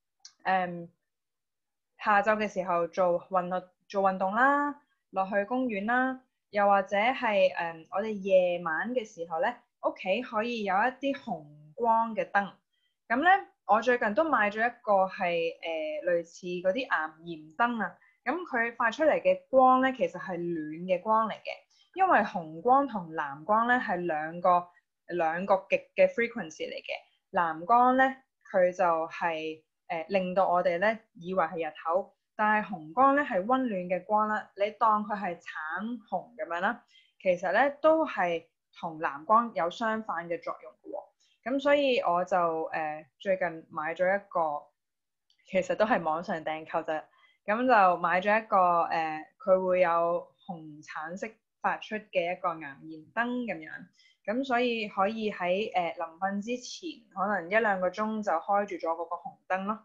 下晝嘅時候做運動啦，落去公園啦，又或者係我哋夜晚嘅時候咧，屋企可以有一啲紅光嘅燈。咁咧，我最近都買咗一個係類似嗰啲岩鹽燈啊。咁佢發出嚟嘅光咧，其實係暖嘅光嚟嘅，因為紅光同藍光咧係兩個極嘅 frequency 嚟嘅。藍光咧，佢就係令到我哋咧以為係日頭，但係紅光咧係溫暖嘅光啦。你當佢係橙紅咁樣啦，其實咧都係同藍光有相反嘅作用嘅喎。咁所以我就最近買咗一個，其實都係網上訂購啫。咁就買咗一個佢會有紅橙色發出嘅一個岩鹽燈咁樣。咁所以可以喺臨瞓之前，可能1-2個鐘就開住咗嗰個紅燈咯。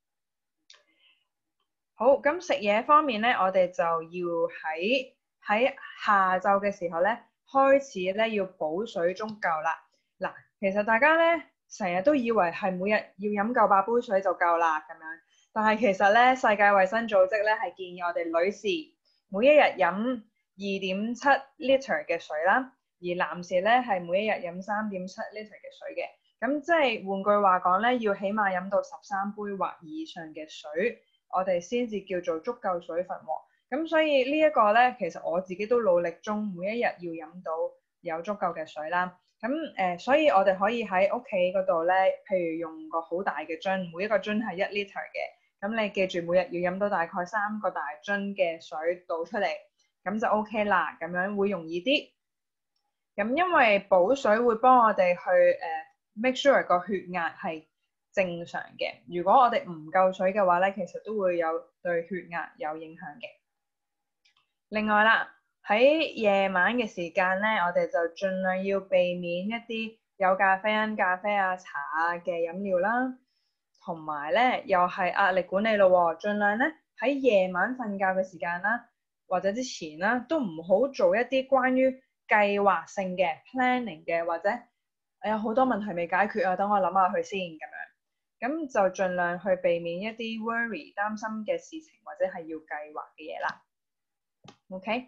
好，咁食嘢方面咧，我哋就要喺下晝嘅時候咧，開始咧要補水足夠啦。嗱，其實大家咧成日都以為係每日要飲夠8杯水就夠啦咁樣，但係其實咧世界衛生組織咧係建議我哋女士每一日飲2.7 liter 嘅水啦，而男士咧係每一日飲3.7 liter 嘅水嘅。咁即係換句話講咧，要起碼飲到13杯或以上嘅水，我哋先至叫做足夠水分喎。咁所以呢一個咧，其實我自己都努力中，每一日要飲到有足夠嘅水啦。 咁所以我哋可以喺屋企嗰度咧，譬如用個好大嘅樽，每一個樽係1 litre 嘅。咁你記住每日要飲到大概3個大樽嘅水倒出嚟，咁就 OK 啦。咁樣會容易啲。咁因為補水會幫我哋去make sure 個血壓係正常嘅。如果我哋唔夠水嘅話咧，其實都會有對血壓有影響嘅。另外啦，喺夜晚嘅時間咧，我哋就盡量要避免一啲有咖啡因、咖啡啊、茶啊嘅飲料啦，同埋咧又係壓力管理咯喎，盡量咧喺夜晚瞓覺嘅時間啦，或者之前啦，都唔好做一啲關於計劃性嘅 planning 嘅，或者有好多問題未解決啊，等我諗下佢先咁樣。咁就盡量去避免一啲 worry 擔心嘅事情，或者係要計劃嘅嘢啦。OK，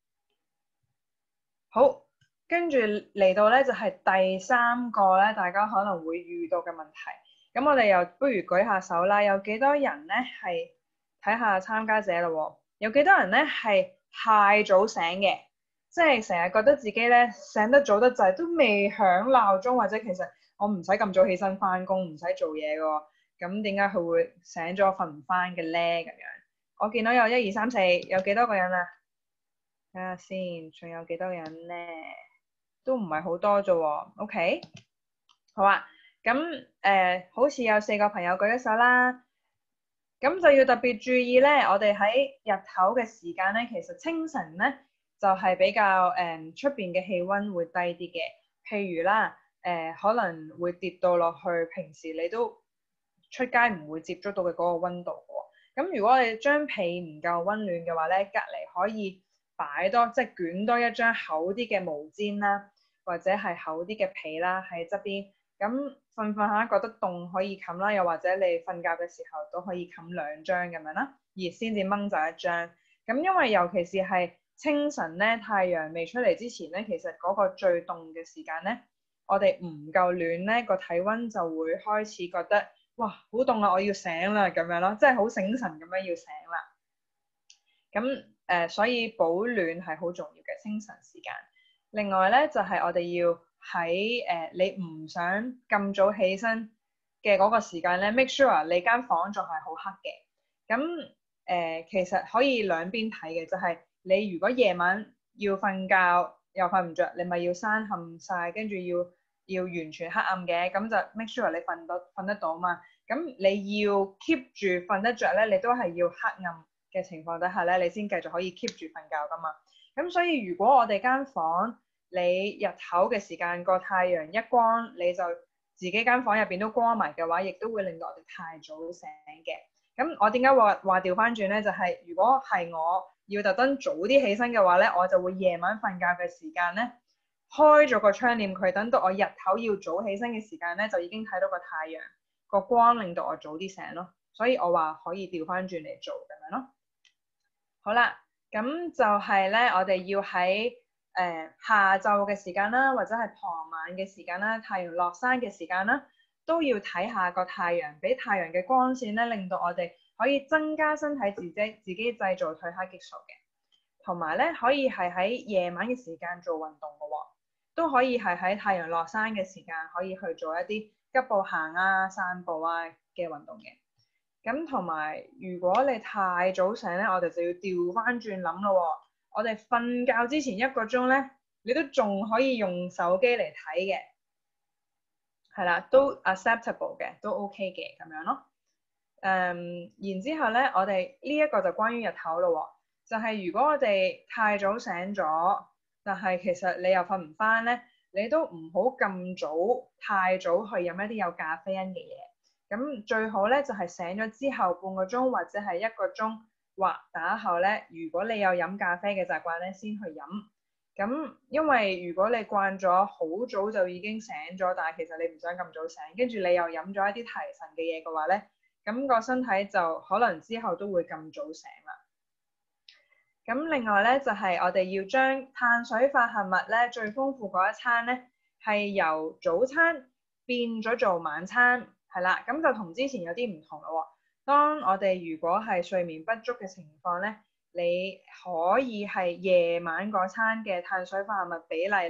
好，跟住嚟到咧就係第3個咧，大家可能會遇到嘅問題。咁我哋又不如舉下手啦，有幾多人咧係睇下參加者咯？有幾多人咧係太早醒嘅，即係成日覺得自己咧醒得早得滯，都未響鬧鐘，或者其實我唔使咁早起身翻工，唔使做嘢嘅，咁點解佢會醒咗瞓唔翻嘅咧？咁樣，我見到有1、2、3、4，有幾多個人啊？睇下先，仲有幾多人咧？都唔係好多啫喎。OK， 好啊。咁好似有4個朋友舉咗手啦。咁就要特別注意咧，我哋喺日頭嘅時間咧，其實清晨咧就係比較出邊嘅氣温會低啲嘅。譬如啦，可能會跌到落去平時你都出街唔會接觸到嘅嗰個温度喎。咁如果你張被唔夠温暖嘅話咧，隔離可以擺多即係捲多一張厚啲嘅毛氈啦，或者係厚啲嘅被啦喺側邊，咁瞓下覺得凍可以冚啦，又或者你瞓覺嘅時候都可以冚2張咁樣啦，熱先至掹走1張。咁因為尤其是係清晨咧，太陽未出嚟之前咧，其實嗰個最凍嘅時間咧，我哋唔夠暖咧，個體温就會開始覺得哇好凍啊，我要醒啦咁樣咯，即係好醒神咁樣要醒啦。咁所以保暖係好重要嘅清晨時間。另外咧就係我哋要喺你唔想咁早起身嘅嗰個時間咧 make sure 你間房仲係好黑嘅。咁其實可以兩邊睇嘅，就係你如果夜晚要瞓覺又瞓唔着，你咪要閂冚晒，跟住要完全黑暗嘅，咁就 make sure 你瞓得到嘛。咁你要 keep 住瞓得着咧，你都係要黑暗嘅情況底下咧，你先繼續可以 keep 住瞓覺噶嘛。咁所以如果我哋間房你日頭嘅時間個太陽一光，你就自己間房入邊都光埋嘅話，亦都會令到我哋太早醒嘅。咁我點解話調翻轉咧？就係如果係我要特登早啲起身嘅話咧，我就會夜晚瞓覺嘅時間咧，開咗個窗簾佢，等到我日頭要早起身嘅時間咧，就已經睇到個太陽個光，令到我早啲醒咯。所以我話可以調翻轉嚟做咁樣咯。好啦，咁就係咧，我哋要喺下晝嘅時間啦，或者係傍晚嘅時間啦，太陽落山嘅時間啦，都要睇下個太陽，俾太陽嘅光線咧，令到我哋可以增加身體自己製造褪黑激素嘅，同埋咧可以係喺夜晚嘅時間做運動嘅喎，都可以係喺太陽落山嘅時間可以去做一啲急步行啊、散步啊嘅運動嘅。咁同埋，如果你太早醒咧，我哋就要調翻轉諗咯喎。我哋瞓覺之前1個鐘咧，你都仲可以用手機嚟睇嘅，係啦，都 acceptable 嘅，都 OK 嘅咁樣咯。然之後咧，我哋呢一個就關於日頭咯喎，就係如果我哋太早醒咗，但係其實你又瞓唔翻咧，你都唔好咁早太早去飲一啲有咖啡因嘅嘢。咁最好咧就係醒咗之後半個鐘或者係1個鐘或打後咧，如果你有飲咖啡嘅習慣咧，先去飲。咁因為如果你慣咗好早就已經醒咗，但係其實你唔想咁早醒，跟住你又飲咗一啲提神嘅嘢嘅話咧，咁個身體就可能之後都會咁早醒啦。咁另外咧就係我哋要將碳水化合物咧最豐富嗰一餐咧，係由早餐變咗做晚餐。係啦，咁就同之前有啲唔同咯喎。當我哋如果係睡眠不足嘅情況咧，你可以係夜晚嗰餐嘅碳水化合物比例咧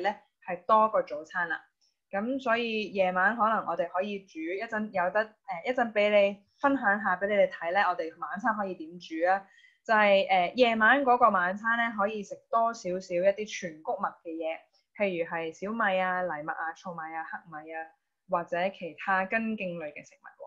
係多過早餐啦。咁所以夜晚可能我哋可以煮一陣，有得一陣俾你分享下俾你哋睇咧，我哋晚餐可以點煮啊？就係夜晚嗰個晚餐咧，可以食多少少一啲全穀物嘅嘢，譬如係小米啊、藜麥啊、糙米啊、黑米啊，或者其他根莖類嘅食物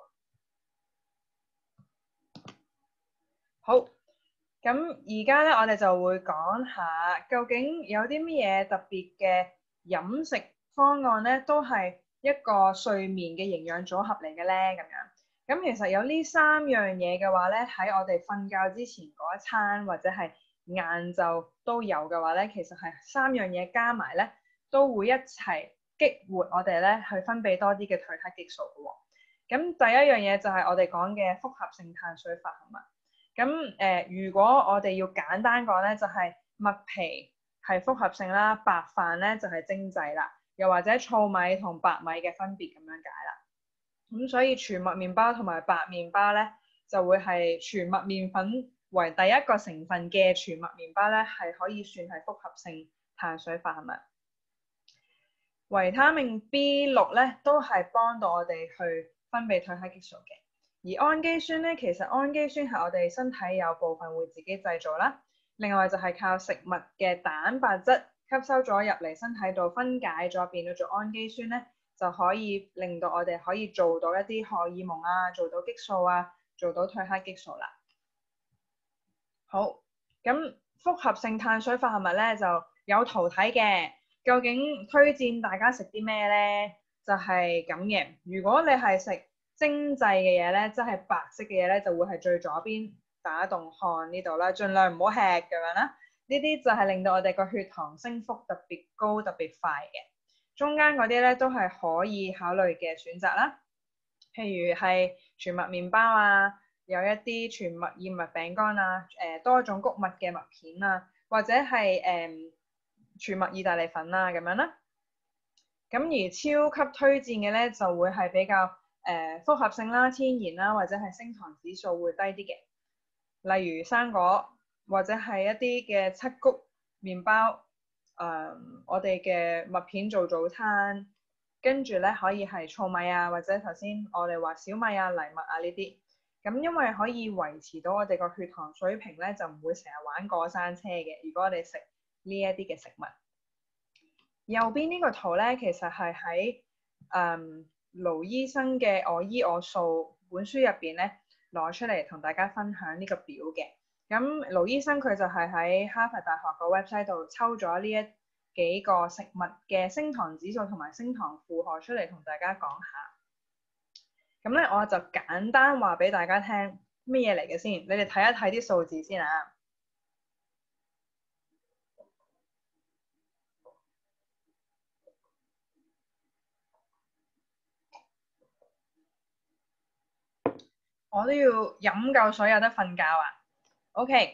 喎。好，咁而家咧，我哋就會講下究竟有啲乜嘢特別嘅飲食方案咧，都係一個睡眠嘅營養組合嚟嘅咧，咁樣。咁其實有呢三樣嘢嘅話咧，喺我哋瞓覺之前嗰一餐或者係晏晝都有嘅話咧，其實係三樣嘢加埋咧，都會一齊激活我哋咧去分泌多啲嘅褪黑激素嘅喎。咁第一樣嘢就係我哋講嘅複合性碳水化合物。咁如果我哋要簡單講咧，就係麥皮係複合性啦，白飯咧就係精製啦，又或者糙米同白米嘅分別咁樣解啦。咁所以全麥麵包同埋白麵包咧，就會係全麥麵粉為第一個成分嘅全麥麵包咧，係可以算係複合性碳水化合物。維他命 B6咧，都係幫到我哋去分泌褪黑激素嘅。而氨基酸咧，其實氨基酸係我哋身體有部分會自己製造啦，另外就係靠食物嘅蛋白質吸收咗入嚟身體度分解咗變咗做氨基酸咧，就可以令到我哋可以做到一啲荷爾蒙啊，做到激素啊，做到褪黑激素啦。好，咁複合性碳水化合物咧就有圖睇嘅，究竟推薦大家食啲咩咧？就係咁嘅。如果你係食精製嘅嘢咧，即係白色嘅嘢咧，就會係最左邊打棟看呢度啦，盡量唔好吃咁樣啦。呢啲就係令到我哋個血糖升幅特別高、特別快嘅。中間嗰啲咧都係可以考慮嘅選擇啦，譬如係全麥麵包啊，有一啲全麥燕麥餅乾啊，多種穀物嘅麥片啊，或者係全麥意大利粉啊咁樣啦。咁而超級推薦嘅咧就會係比較複合性啦、天然啦，或者係升糖指數會低啲嘅，例如生果或者係一啲嘅七穀麵包，我哋嘅麥片做早餐，跟住咧可以係糙米啊，或者頭先我哋話小米啊、藜麥啊呢啲，咁因為可以維持到我哋個血糖水平咧，就唔會成日玩過山車嘅。如果我哋食呢一啲嘅食物。右邊呢個圖咧，其實係喺盧醫生嘅《我醫我素》本書入邊咧攞出嚟同大家分享呢個表嘅。咁盧醫生佢就係喺哈佛大學個 website 度抽咗呢一幾個食物嘅升糖指數同埋升糖負荷出嚟同大家講下。咁咧我就簡單話俾大家聽咩嘢嚟嘅先，你哋睇一睇啲數字先啊。我都要飲夠水有得瞓覺啊 OK，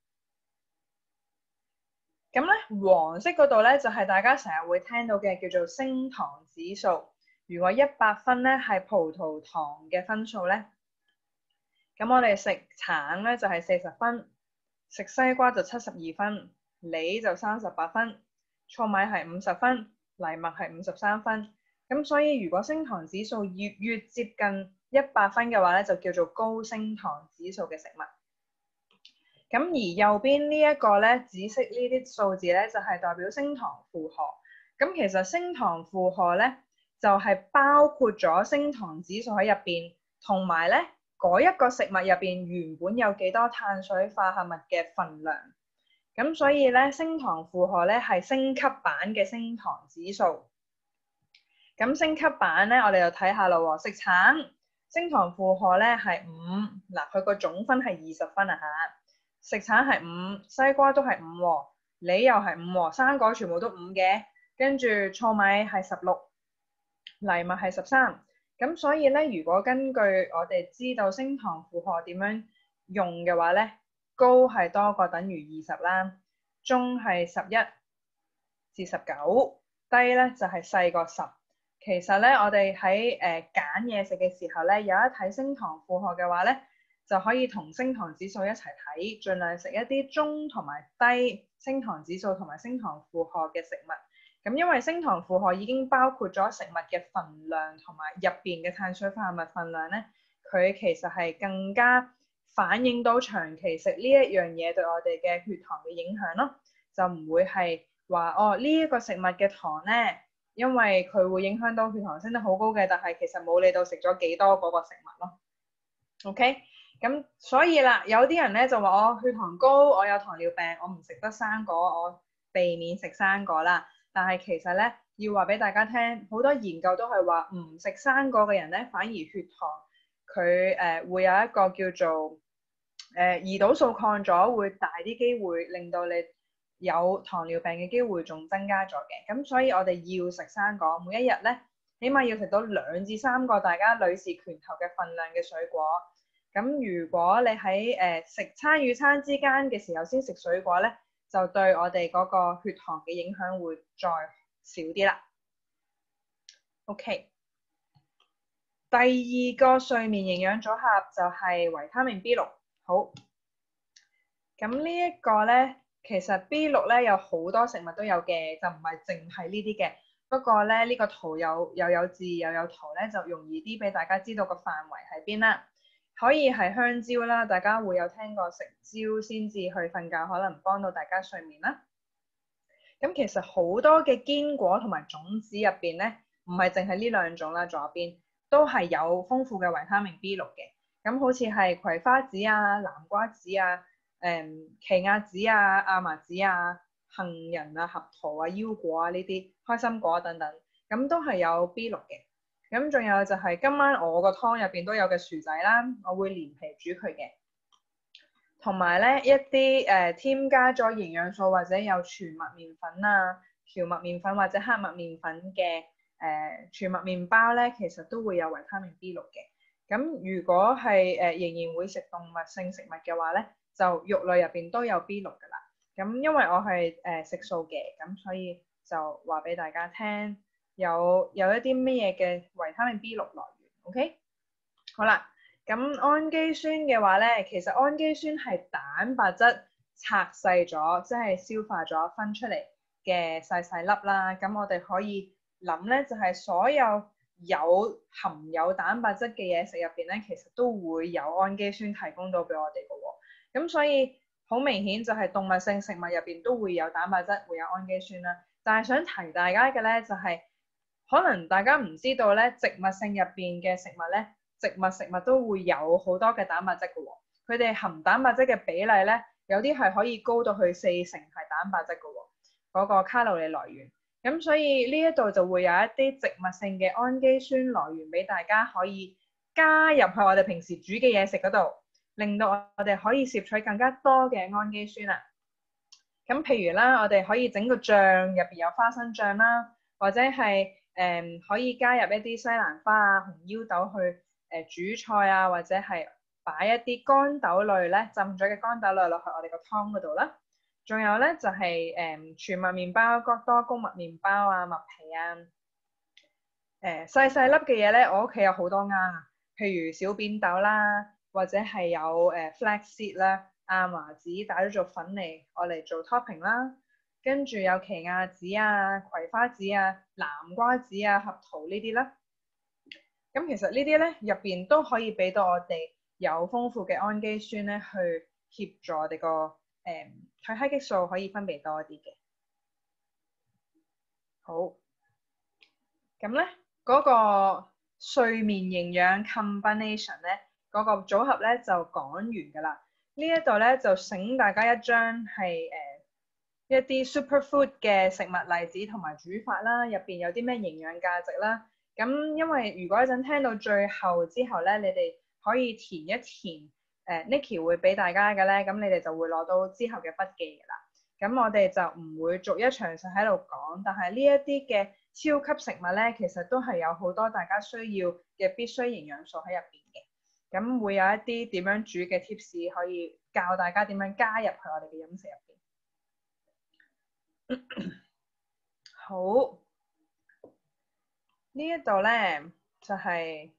咁咧黃色嗰度咧就係大家成日會聽到嘅叫做升糖指數。如果100分咧係葡萄糖嘅分數咧，咁我哋食橙咧就係40分，食西瓜就72分，梨就38分，糙米係50分，藜麥係53分。咁所以如果升糖指數越接近100分嘅話咧，就叫做高升糖指數嘅食物。咁而右邊呢一個咧，紫色呢啲數字咧，就係代表升糖負荷。咁其實升糖負荷咧，就係包括咗升糖指數喺入邊，同埋咧嗰一個食物入邊原本有幾多碳水化合物嘅份量。咁所以咧，升糖負荷咧係升級版嘅升糖指數。咁升級版咧，我哋就睇下啦喎。食橙升糖負荷咧係5，嗱佢個總分係20分啊嚇。食橙係5，西瓜都係5喎，梨又係5喎，生果全部都5嘅，跟住糙米係16，藜麥係13。咁所以咧，如果根據我哋知道升糖負荷點樣用嘅話咧，高係多過等於20啦，中係11至19，低咧就係細過10。其實咧，我哋喺揀嘢食嘅時候咧，有一睇升糖負荷嘅話咧，就可以同升糖指數一齊睇，盡量食一啲中同埋低升糖指數同埋升糖負荷嘅食物。 咁因為升糖負荷已經包括咗食物嘅份量同埋入邊嘅碳水化合物份量咧，佢其實係更加反映到長期食呢一樣嘢對我哋嘅血糖嘅影響咯，就唔會係話哦呢一個食物嘅糖咧，因為佢會影響到血糖升得好高嘅，但係其實冇理到食咗幾多嗰個食物咯。OK，咁所以啦，有啲人咧就話我血糖高，我有糖尿病，我唔食得生果，我避免食生果啦。但係其實咧，要話俾大家聽，好多研究都係話唔食生果嘅人咧，反而血糖佢會有一個叫做胰島素抗阻，會大啲機會令到你有糖尿病嘅機會仲增加咗嘅。咁所以我哋要食生果，每一日咧起碼要食到2至3個大家女士拳頭嘅份量嘅水果。咁如果你喺食餐與餐之間嘅時候先食水果咧，就對我哋嗰個血糖嘅影響會再少啲啦。OK， 第二個睡眠營養組合就係維他命 B6。好，咁呢一個咧，其實 B6咧有好多食物都有嘅，就唔係淨係呢啲嘅。不過咧，呢個圖又有字又有圖咧，就容易啲俾大家知道個範圍喺邊啦。可以係香蕉啦，大家會有聽過食蕉先至去瞓覺，可能幫到大家睡眠啦。咁其實好多嘅堅果同埋種子入邊咧，唔係淨係呢兩種啦，左邊都係有豐富嘅維他命 B6嘅。咁好似係葵花籽啊、南瓜籽啊、奇亞籽啊、亞麻籽啊、杏仁啊、核桃啊、腰果啊呢啲開心果等等，咁都係有 B6嘅。咁仲有就係今晚我個湯入邊都有嘅薯仔啦，我會連皮煮佢嘅。同埋咧一啲添加咗營養素或者有全麥麵粉啊、蕎麥麵粉或者黑麥麵粉嘅全麥麵包咧，其實都會有維他命 B6嘅。咁如果係仍然會食動物性食物嘅話咧，就肉類入邊都有 B6噶啦。咁因為我係食素嘅，咁所以就話俾大家聽，有一啲乜嘢嘅維他命 B6來源。OK， 好啦。咁氨基酸嘅話咧，其實氨基酸係蛋白質拆細咗，即係消化咗分出嚟嘅細細粒啦。咁我哋可以諗咧，就係所有含有蛋白質嘅嘢食入邊咧，其實都會有氨基酸提供到俾我哋嘅喎。咁所以好明顯就係動物性食物入邊都會有蛋白質，會有氨基酸啦。但係想提大家嘅咧，就係可能大家唔知道咧，植物性入邊嘅食物咧。植物食物都會有好多嘅蛋白質嘅喎，佢哋含蛋白質嘅比例咧，有啲係可以高到去4成係蛋白質嘅喎，嗰個卡路里來源。咁所以呢一度就會有一啲植物性嘅氨基酸來源俾大家可以加入去我哋平時煮嘅嘢食嗰度，令到我哋可以攝取更加多嘅氨基酸啦。咁譬如啦，我哋可以整個醬入邊有花生醬啦，或者係可以加入一啲西蘭花啊、紅腰豆去煮菜啊，或者係擺一啲乾豆類咧，浸咗嘅乾豆類落去我哋個湯嗰度啦。仲有咧就係全麥麵包、多穀麥麵包啊、麥皮啊，細細粒嘅嘢咧，我屋企有好多罌啊，譬如小扁豆啦，或者係有flaxseed 啦、亞麻籽打咗做粉嚟，我嚟做 topping 啦。跟住有奇亞籽啊、葵花籽啊、南瓜籽啊、核桃呢啲啦。咁其實呢啲咧入邊都可以俾到我哋有豐富嘅氨基酸咧，去協助我哋個褪黑激素可以分泌多啲嘅。好，咁咧嗰個睡眠營養 combination 咧，嗰個組合咧就講完㗎啦。呢一度咧就醒大家一張係一啲 superfood 嘅食物例子同埋煮法啦，入邊有啲咩營養價值啦。咁因為如果一陣聽到最後之後咧，你哋可以填一填Nikki 會俾大家嘅咧，咁你哋就會攞到之後嘅筆記㗎啦。咁我哋就唔會逐一詳細喺度講，但係呢一啲嘅超級食物咧，其實都係有好多大家需要嘅必須營養素喺入邊嘅。咁會有一啲點樣煮嘅 tips 可以教大家點樣加入去我哋嘅飲食入邊。好。呢一度咧就係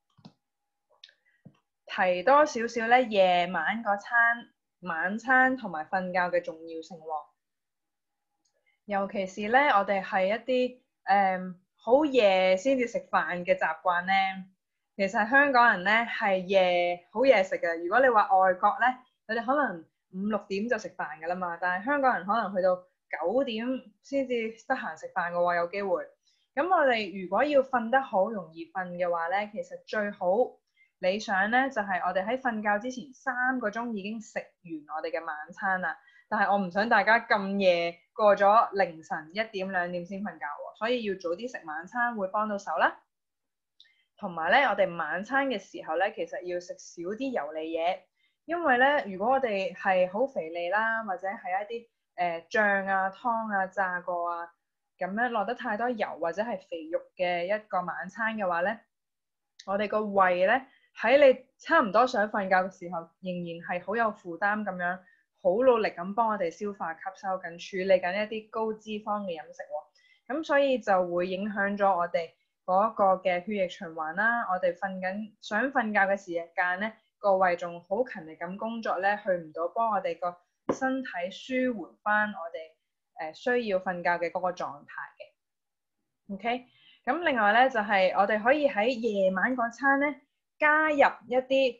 提多少少咧夜晚嗰餐晚餐同埋瞓覺嘅重要性喎。 尤其是咧，我哋係一啲好夜先至食飯嘅習慣咧。其實香港人咧係好夜食嘅。如果你話外國咧，佢哋可能5、6點就食飯㗎啦嘛。但係香港人可能去到9點先至得閒食飯嘅喎，有機會。咁我哋如果要瞓得好容易瞓嘅話咧，其實最好理想咧就係我哋喺瞓覺之前3個鐘已經食完我哋嘅晚餐啦。但係我唔想大家咁夜過咗凌晨1點2點先瞓覺喎，所以要早啲食晚餐會幫到手啦。同埋咧，我哋晚餐嘅時候咧，其實要食少啲油膩嘢，因為咧，如果我哋係好肥膩啦，或者係一啲醬啊、湯啊、炸過啊咁樣落得太多油或者係肥肉嘅一個晚餐嘅話咧，我哋個胃咧喺你差唔多想瞓覺嘅時候，仍然係好有負擔咁樣，好努力咁幫我哋消化吸收緊、處理緊一啲高脂肪嘅飲食喎。咁所以就會影響咗我哋嗰個嘅血液循環啦。我哋想瞓覺嘅時間咧，個胃仲好勤力咁工作咧，去唔到幫我哋個身體舒緩翻我哋需要瞓覺嘅嗰個狀態嘅。OK。咁另外咧就係我哋可以喺夜晚嗰餐咧加入一啲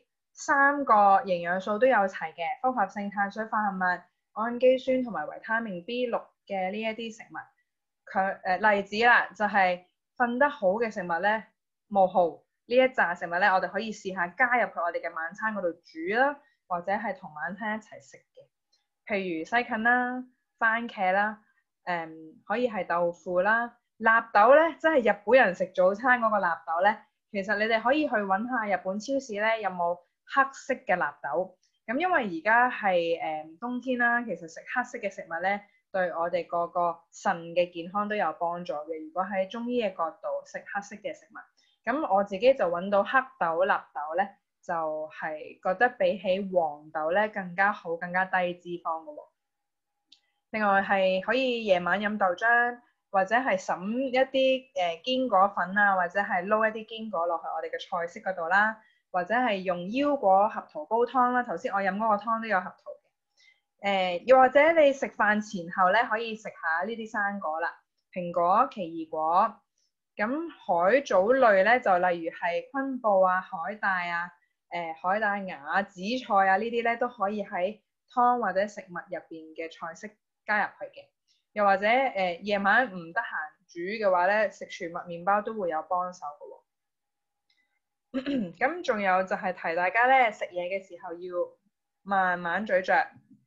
3個營養素都有齊嘅複合性碳水化合物、氨基酸同埋維他命 B6嘅呢一啲食物。例子啦，就係瞓得好嘅食物咧，冒號呢一紮食物咧，我哋可以試下加入去我哋嘅晚餐嗰度煮啦，或者係同晚餐一齊食嘅。譬如西芹啦、番茄啦，可以係豆腐啦。納豆咧，即係日本人食早餐嗰個納豆咧，其實你哋可以去揾下日本超市咧有冇黑色嘅納豆。咁因為而家係冬天啦，其實食黑色嘅食物咧，對我哋個腎嘅健康都有幫助嘅。如果喺中醫嘅角度食黑色嘅食物，咁我自己就揾到黑豆納豆咧，就係覺得比起黃豆咧更加好，更加低脂肪嘅喎。另外係可以夜晚飲豆漿，或者係揼一啲堅果粉啊，或者係撈一啲堅果落去我哋嘅菜式嗰度啦，或者係用腰果合桃煲湯啦。頭先我飲嗰個湯都有合桃嘅。又或者你食飯前後咧，可以食下呢啲生果啦，蘋果、奇異果。咁海藻類咧，就例如係昆布啊、海帶啊、海帶芽、紫菜啊呢啲咧，都可以喺湯或者食物入邊嘅菜式加入去嘅。又或者夜晚唔得閒煮嘅話咧，食全麥麵包都會有幫手嘅喎。咁仲有就係提大家咧，食嘢嘅時候要慢慢咀嚼，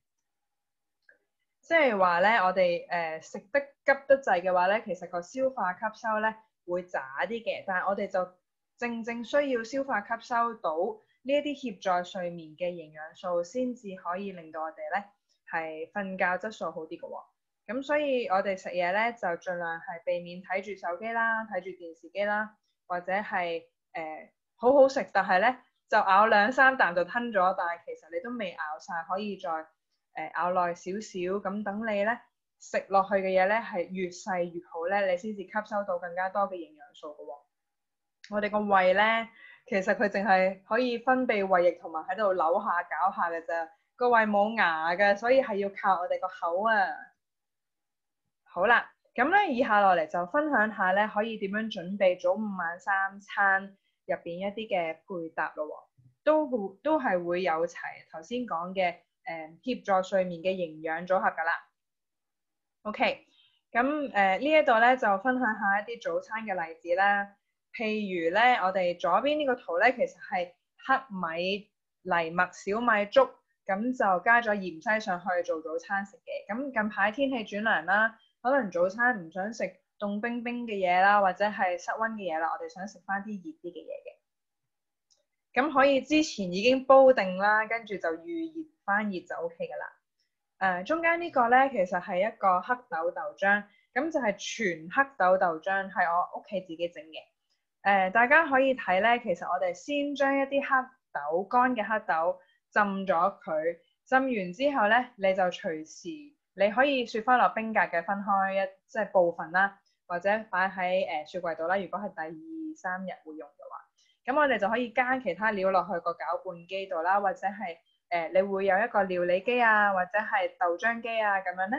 即係話咧，我哋食得急得滯嘅話咧，其實個消化吸收咧會渣啲嘅，但係我哋就正需要消化吸收到呢一啲協助睡眠嘅營養素，先至可以令到我哋咧係瞓覺質素好啲嘅喎。咁所以我哋食嘢咧就盡量係避免睇住手機啦，睇住電視機啦，或者係好好食，但係咧就咬2-3啖就吞咗，但係其實你都未咬晒，可以再咬耐少少，咁等你咧食落去嘅嘢咧係越細越好咧，你先至吸收到更加多嘅營養素嘅喎。我哋個胃咧，其實佢淨係可以分泌胃液同埋喺度扭下搞下嘅啫，個胃冇牙嘅，所以係要靠我哋個口啊。好啦，咁咧以下落嚟就分享下咧，可以點樣準備早午晚3餐入邊一啲嘅配搭咯喎，都係會有齊頭先講嘅協助睡眠嘅營養組合噶啦。OK，咁呢一度咧就分享下一啲早餐嘅例子啦。譬如咧，我哋左邊呢個圖咧，其實係黑米、藜麥小米粥，咁就加咗芫茜上去做早餐食嘅。咁近排天氣轉涼啦，可能早餐唔想食凍冰冰嘅嘢啦，或者係室溫嘅嘢啦，我哋想食翻啲熱啲嘅嘢嘅。咁可以之前已經煲定啦，跟住就預熱翻熱就 OK 噶啦。中間呢個咧，其實係一個黑豆豆漿，咁就係全黑豆豆漿，係我屋企自己整嘅。大家可以睇咧，其實我哋先將一啲黑豆乾嘅黑豆浸咗佢，浸完之後咧，你就隨時你可以雪翻落冰格嘅，分開即係部分啦，或者擺喺雪櫃度啦。如果係第2-3日會用嘅話，咁我哋就可以加其他料落去個攪拌機度啦，或者係你會有一個料理機啊，或者係豆漿機啊咁樣咧，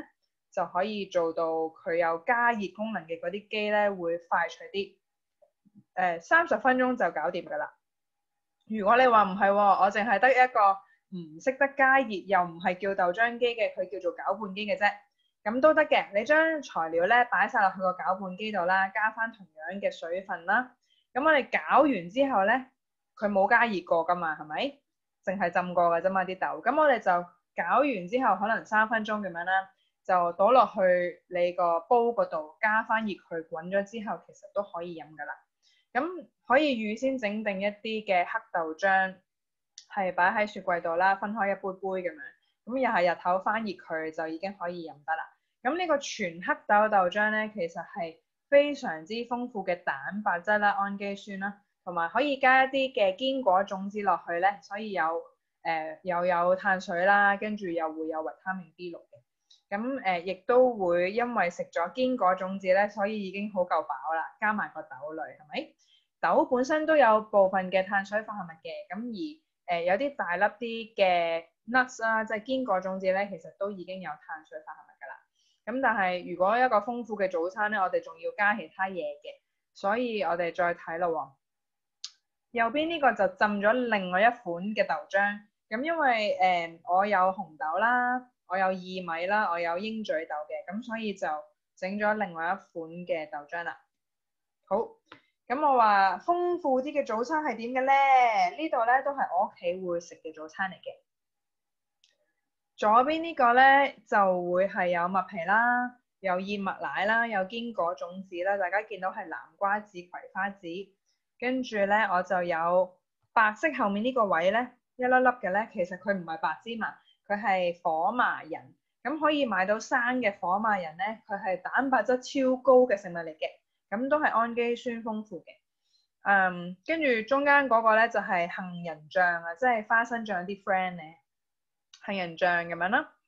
就可以做到佢有加熱功能嘅嗰啲機咧會快脆啲。30分鐘就搞掂㗎啦。如果你話唔係喎，我淨係得一個唔識得加熱又唔係叫豆漿機嘅，佢叫做攪拌機嘅啫，咁都得嘅。你將材料咧擺晒落去個攪拌機度啦，加翻同樣嘅水分啦。咁我哋攪完之後咧，佢冇加熱過㗎嘛，係咪？淨係浸過㗎啫嘛啲豆。咁我哋就攪完之後，可能3分鐘咁樣啦，就倒落去你個煲嗰度，加翻熱佢滾咗之後，其實都可以飲㗎啦。咁可以預先整定一啲嘅黑豆漿，係擺喺雪櫃度啦，分開一杯杯咁樣。咁又係日頭翻熱佢就已經可以飲得啦。咁呢個全黑豆豆漿咧，其實係非常之豐富嘅蛋白質啦、氨基酸啦，同埋可以加一啲嘅堅果種子落去咧，所以又有碳水啦，跟住又會有維他命 B6嘅。咁亦都會因為食咗堅果種子咧，所以已經好夠飽啦，加埋個豆類係咪？豆本身都有部分嘅碳水化合物嘅，咁而有啲大粒啲嘅 nuts 啦，即係堅果種子咧，其實都已經有碳水化合物㗎啦。咁但係如果一個豐富嘅早餐咧，我哋仲要加其他嘢嘅，所以我哋再睇咯喎。右邊呢個就浸咗另外一款嘅豆漿，咁因為我有紅豆啦，我有薏米啦，我有鷹嘴豆嘅，咁所以就整咗另外一款嘅豆漿啦。好，咁我話豐富啲嘅早餐係點嘅咧？呢度咧都係我屋企會食嘅早餐嚟嘅。左邊呢個咧就會係有麥皮啦，有燕麥奶啦，有堅果種子啦，大家見到係南瓜子、葵花籽。跟住咧，我就有白色後面呢個位咧，一粒粒嘅咧，其實佢唔係白芝麻，佢係火麻仁。咁可以買到生嘅火麻仁咧，佢係蛋白質超高嘅食物嚟嘅，咁都係氨基酸豐富嘅。跟住中間嗰個咧就係杏仁醬啊，即係花生醬啲 friend 咧，杏仁醬咁樣啦。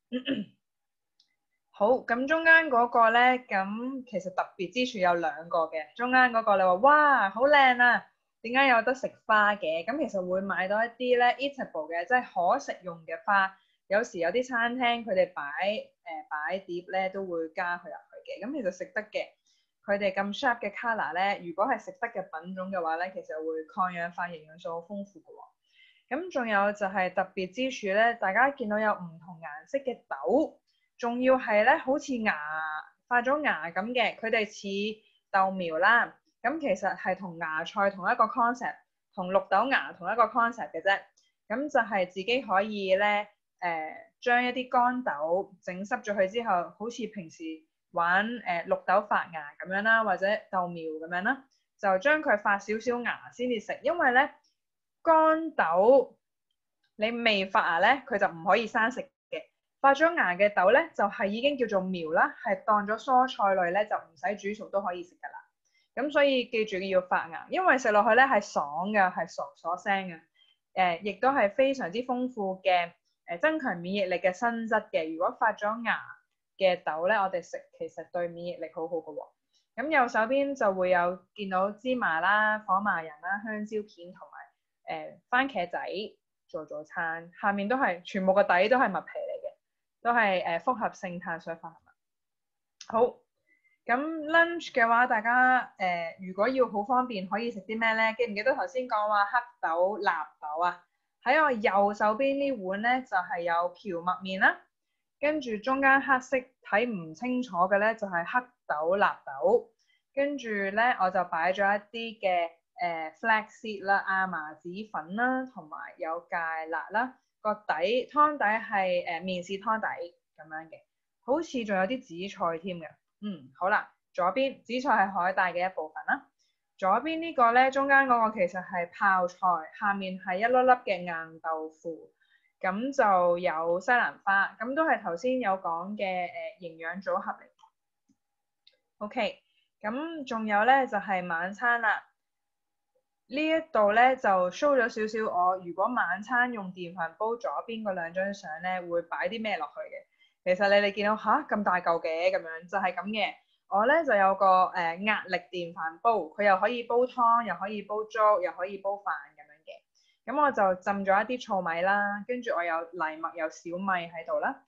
好，咁中間嗰個咧，咁其實特別之處有2個嘅。中間嗰個你話哇好靚啊，點解有得食花嘅？咁其實會買到一啲咧 eatable 嘅，即係可食用嘅花。有時有啲餐廳佢哋擺碟咧都會加佢入去嘅。咁其實食得嘅，佢哋咁 sharp 嘅 colour 咧，如果係食得嘅品種嘅話咧，其實會抗氧化、營養素好豐富嘅喎。咁仲有就係特別之處咧，大家見到有唔同顏色嘅豆。仲要係咧，好似發咗芽咁嘅，佢哋似豆苗啦。咁其實係同芽菜同一個 concept，同綠豆芽同一個 concept 嘅啫。咁就係自己可以咧，將一啲乾豆整濕咗佢之後，好似平時玩綠豆發芽咁樣啦，或者豆苗咁樣啦，就將佢發少少芽先至食。因為咧乾豆你未發芽咧，佢就唔可以生食。發咗芽嘅豆咧，就係已經叫做苗啦，係當咗蔬菜類咧，就唔使煮熟都可以食噶啦。咁所以記住要發芽，因為食落去咧係爽嘅，係嗦嗦聲嘅。亦都係非常之豐富嘅增強免疫力嘅鋅質嘅。如果發咗芽嘅豆咧，我哋食其實對免疫力好好嘅喎。咁右手邊就會有見到芝麻啦、火麻仁啦、香蕉片同埋番茄仔做早餐，下面都係全部個底都係麥皮嚟嘅。都係複合性碳水化合物。好，咁 lunch 嘅話，大家如果要好方便，可以食啲咩咧？記唔記得頭先講話黑豆納豆啊？喺我右手邊呢碗咧就係有蕎麥麵啦，跟住中間黑色睇唔清楚嘅咧就係黑豆納豆，跟住咧我就擺咗一啲嘅flaxseed 啦、亞麻籽粉啦，同埋有芥辣啦。個湯底係麵豉湯底咁樣嘅，好似仲有啲紫菜添嘅。好啦，左邊紫菜係海帶嘅一部分啦。左邊呢個咧，中間嗰個其實係泡菜，下面係一粒粒嘅硬豆腐，咁就有西蘭花，咁都係頭先有講嘅營養組合嚟。OK，咁仲有咧就係晚餐啦。呢一度咧就 show 咗少少我如果晚餐用電飯煲左邊嗰2張相咧會擺啲咩落去嘅。其實你哋見到吓咁大嚿嘅咁樣就係咁嘅。我咧就有個壓力電飯煲，佢又可以煲湯，又可以煲粥，又可以煲飯咁樣嘅。咁我就浸咗一啲糙米啦，跟住我有藜麥有小米喺度啦。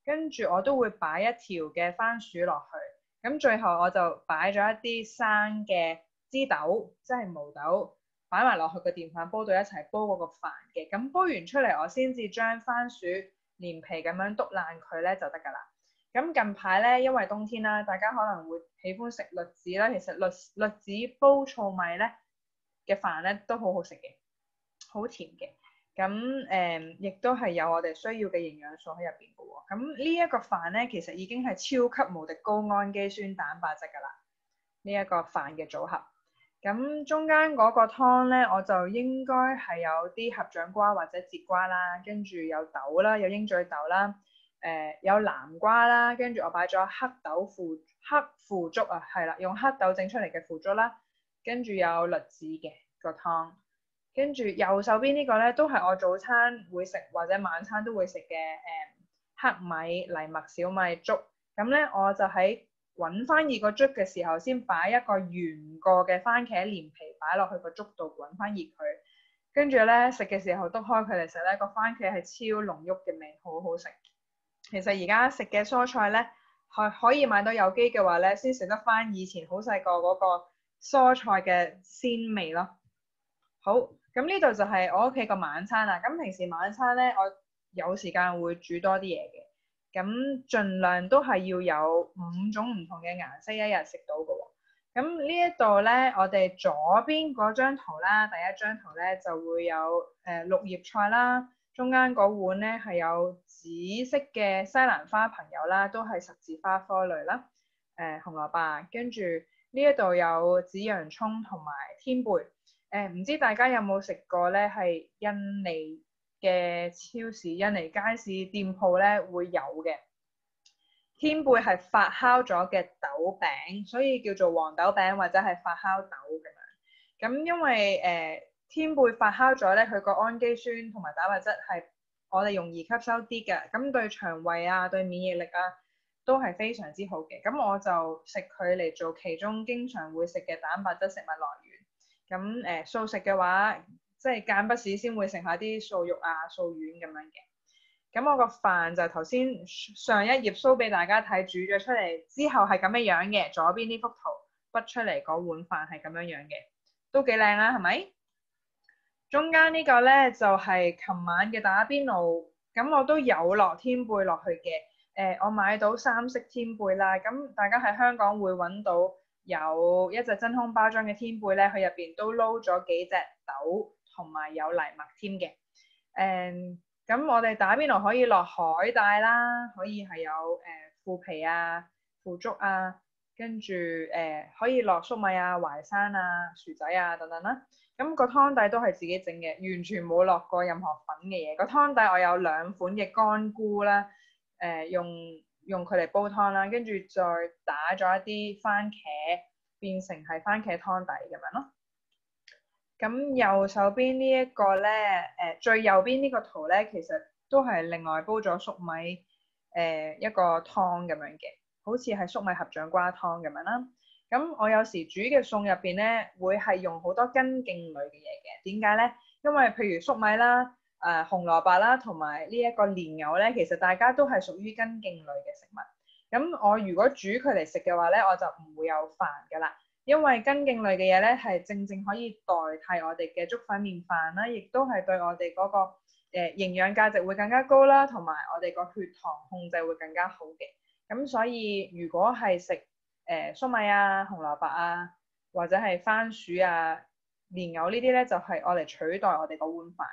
跟住我都會擺一條嘅番薯落去，咁最後我就擺咗一啲生嘅枝豆，即係毛豆，擺埋落去個電飯煲度一齊煲嗰個飯嘅。咁煲完出嚟，我先至將番薯連皮咁樣篤爛佢咧就得㗎啦。咁近排咧，因為冬天啦，大家可能會喜歡食栗子啦。其實栗子煲糙米咧嘅飯咧都好好食嘅，好甜嘅。咁亦都係有我哋需要嘅營養素喺入邊嘅喎。咁呢一個飯咧，其實已經係超級無敵高氨基酸蛋白質㗎啦。呢一個飯嘅組合。咁中間嗰個湯咧，我就應該係有啲合掌瓜或者節瓜啦，跟住有豆啦，有鷹嘴豆啦，有南瓜啦，跟住我擺咗黑腐竹啊，係啦，用黑豆整出嚟嘅腐竹啦，跟住有栗子嘅個湯，跟住右手邊呢個咧都係我早餐會食或者晚餐都會食嘅黑米藜麥小米粥。咁咧我就喺滾翻熱個粥嘅時候，先擺一個原個嘅番茄連皮擺落去個粥度滾翻熱佢，跟住咧食嘅時候篤開佢嚟食咧，個番茄係超濃郁嘅味，好好食。其實而家食嘅蔬菜咧，可以買到有機嘅話咧，先食得翻以前好細個嗰個蔬菜嘅鮮味咯。好，咁呢度就係我屋企個晚餐啦。咁平時晚餐咧，我有時間會煮多啲嘢嘅。咁盡量都係要有5種唔同嘅顏色一日食到嘅喎。咁呢一度咧，我哋左邊嗰張圖啦，第一張圖咧就會有綠葉菜啦，中間嗰碗咧係有紫色嘅西蘭花朋友啦，都係十字花科類啦。紅蘿蔔，跟住呢一度有紫洋葱同埋天貝。唔知大家有冇食過咧？係印尼嘅超市、印尼街市店鋪咧會有嘅。天貝係發酵咗嘅豆餅，所以叫做黃豆餅或者係發酵豆咁樣。咁因為天貝發酵咗咧，佢個氨基酸同埋蛋白質係我哋容易吸收啲嘅，咁對腸胃啊、對免疫力啊都係非常之好嘅。咁我就食佢嚟做其中經常會食嘅蛋白質食物來源。咁素食嘅話，即係間不時先會食下啲素肉啊、素丸咁樣嘅。咁我個飯就頭先上一頁 show 俾大家睇，煮咗出嚟之後係咁樣樣嘅。左邊呢幅圖筆出嚟嗰碗飯係咁樣樣嘅，都幾靚啦，係咪？中間呢個咧就係琴晚嘅打邊爐，咁我都有落天貝落去嘅。我買到3色天貝啦，咁大家喺香港會揾到有一隻真空包裝嘅天貝咧，佢入邊都撈咗幾隻豆同埋有藜麥添嘅。咁我哋打邊爐可以落海帶啦，可以係有腐皮啊、腐竹啊，跟住可以落粟米啊、淮山啊、薯仔啊等等啦。咁個湯底都係自己整嘅，完全冇落過任何粉嘅嘢。個湯底我有2款嘅乾菇啦，用佢嚟煲湯啦，跟住再打咗一啲番茄，變成係番茄湯底咁樣咯。咁右手邊呢一個咧，最右邊呢個圖咧，其實都係另外煲咗粟米，一個湯咁樣嘅，好似係粟米合掌瓜湯咁樣啦。咁我有時煮嘅餸入邊咧，會係用好多根莖類嘅嘢嘅。點解咧？因為譬如粟米啦、紅蘿蔔啦，同埋呢一個蓮藕咧，其實大家都係屬於根莖類嘅食物。咁我如果煮佢嚟食嘅話咧，我就唔會有飯㗎啦。因為根莖類嘅嘢咧，係正正可以代替我哋嘅粥粉麵飯啦，亦都係對我哋嗰個營養價值會更加高啦，同埋我哋個血糖控制會更加好嘅。咁所以如果係食粟米啊、紅蘿蔔啊，或者係番薯啊、蓮藕呢啲咧，就係我嚟取代我哋嗰碗飯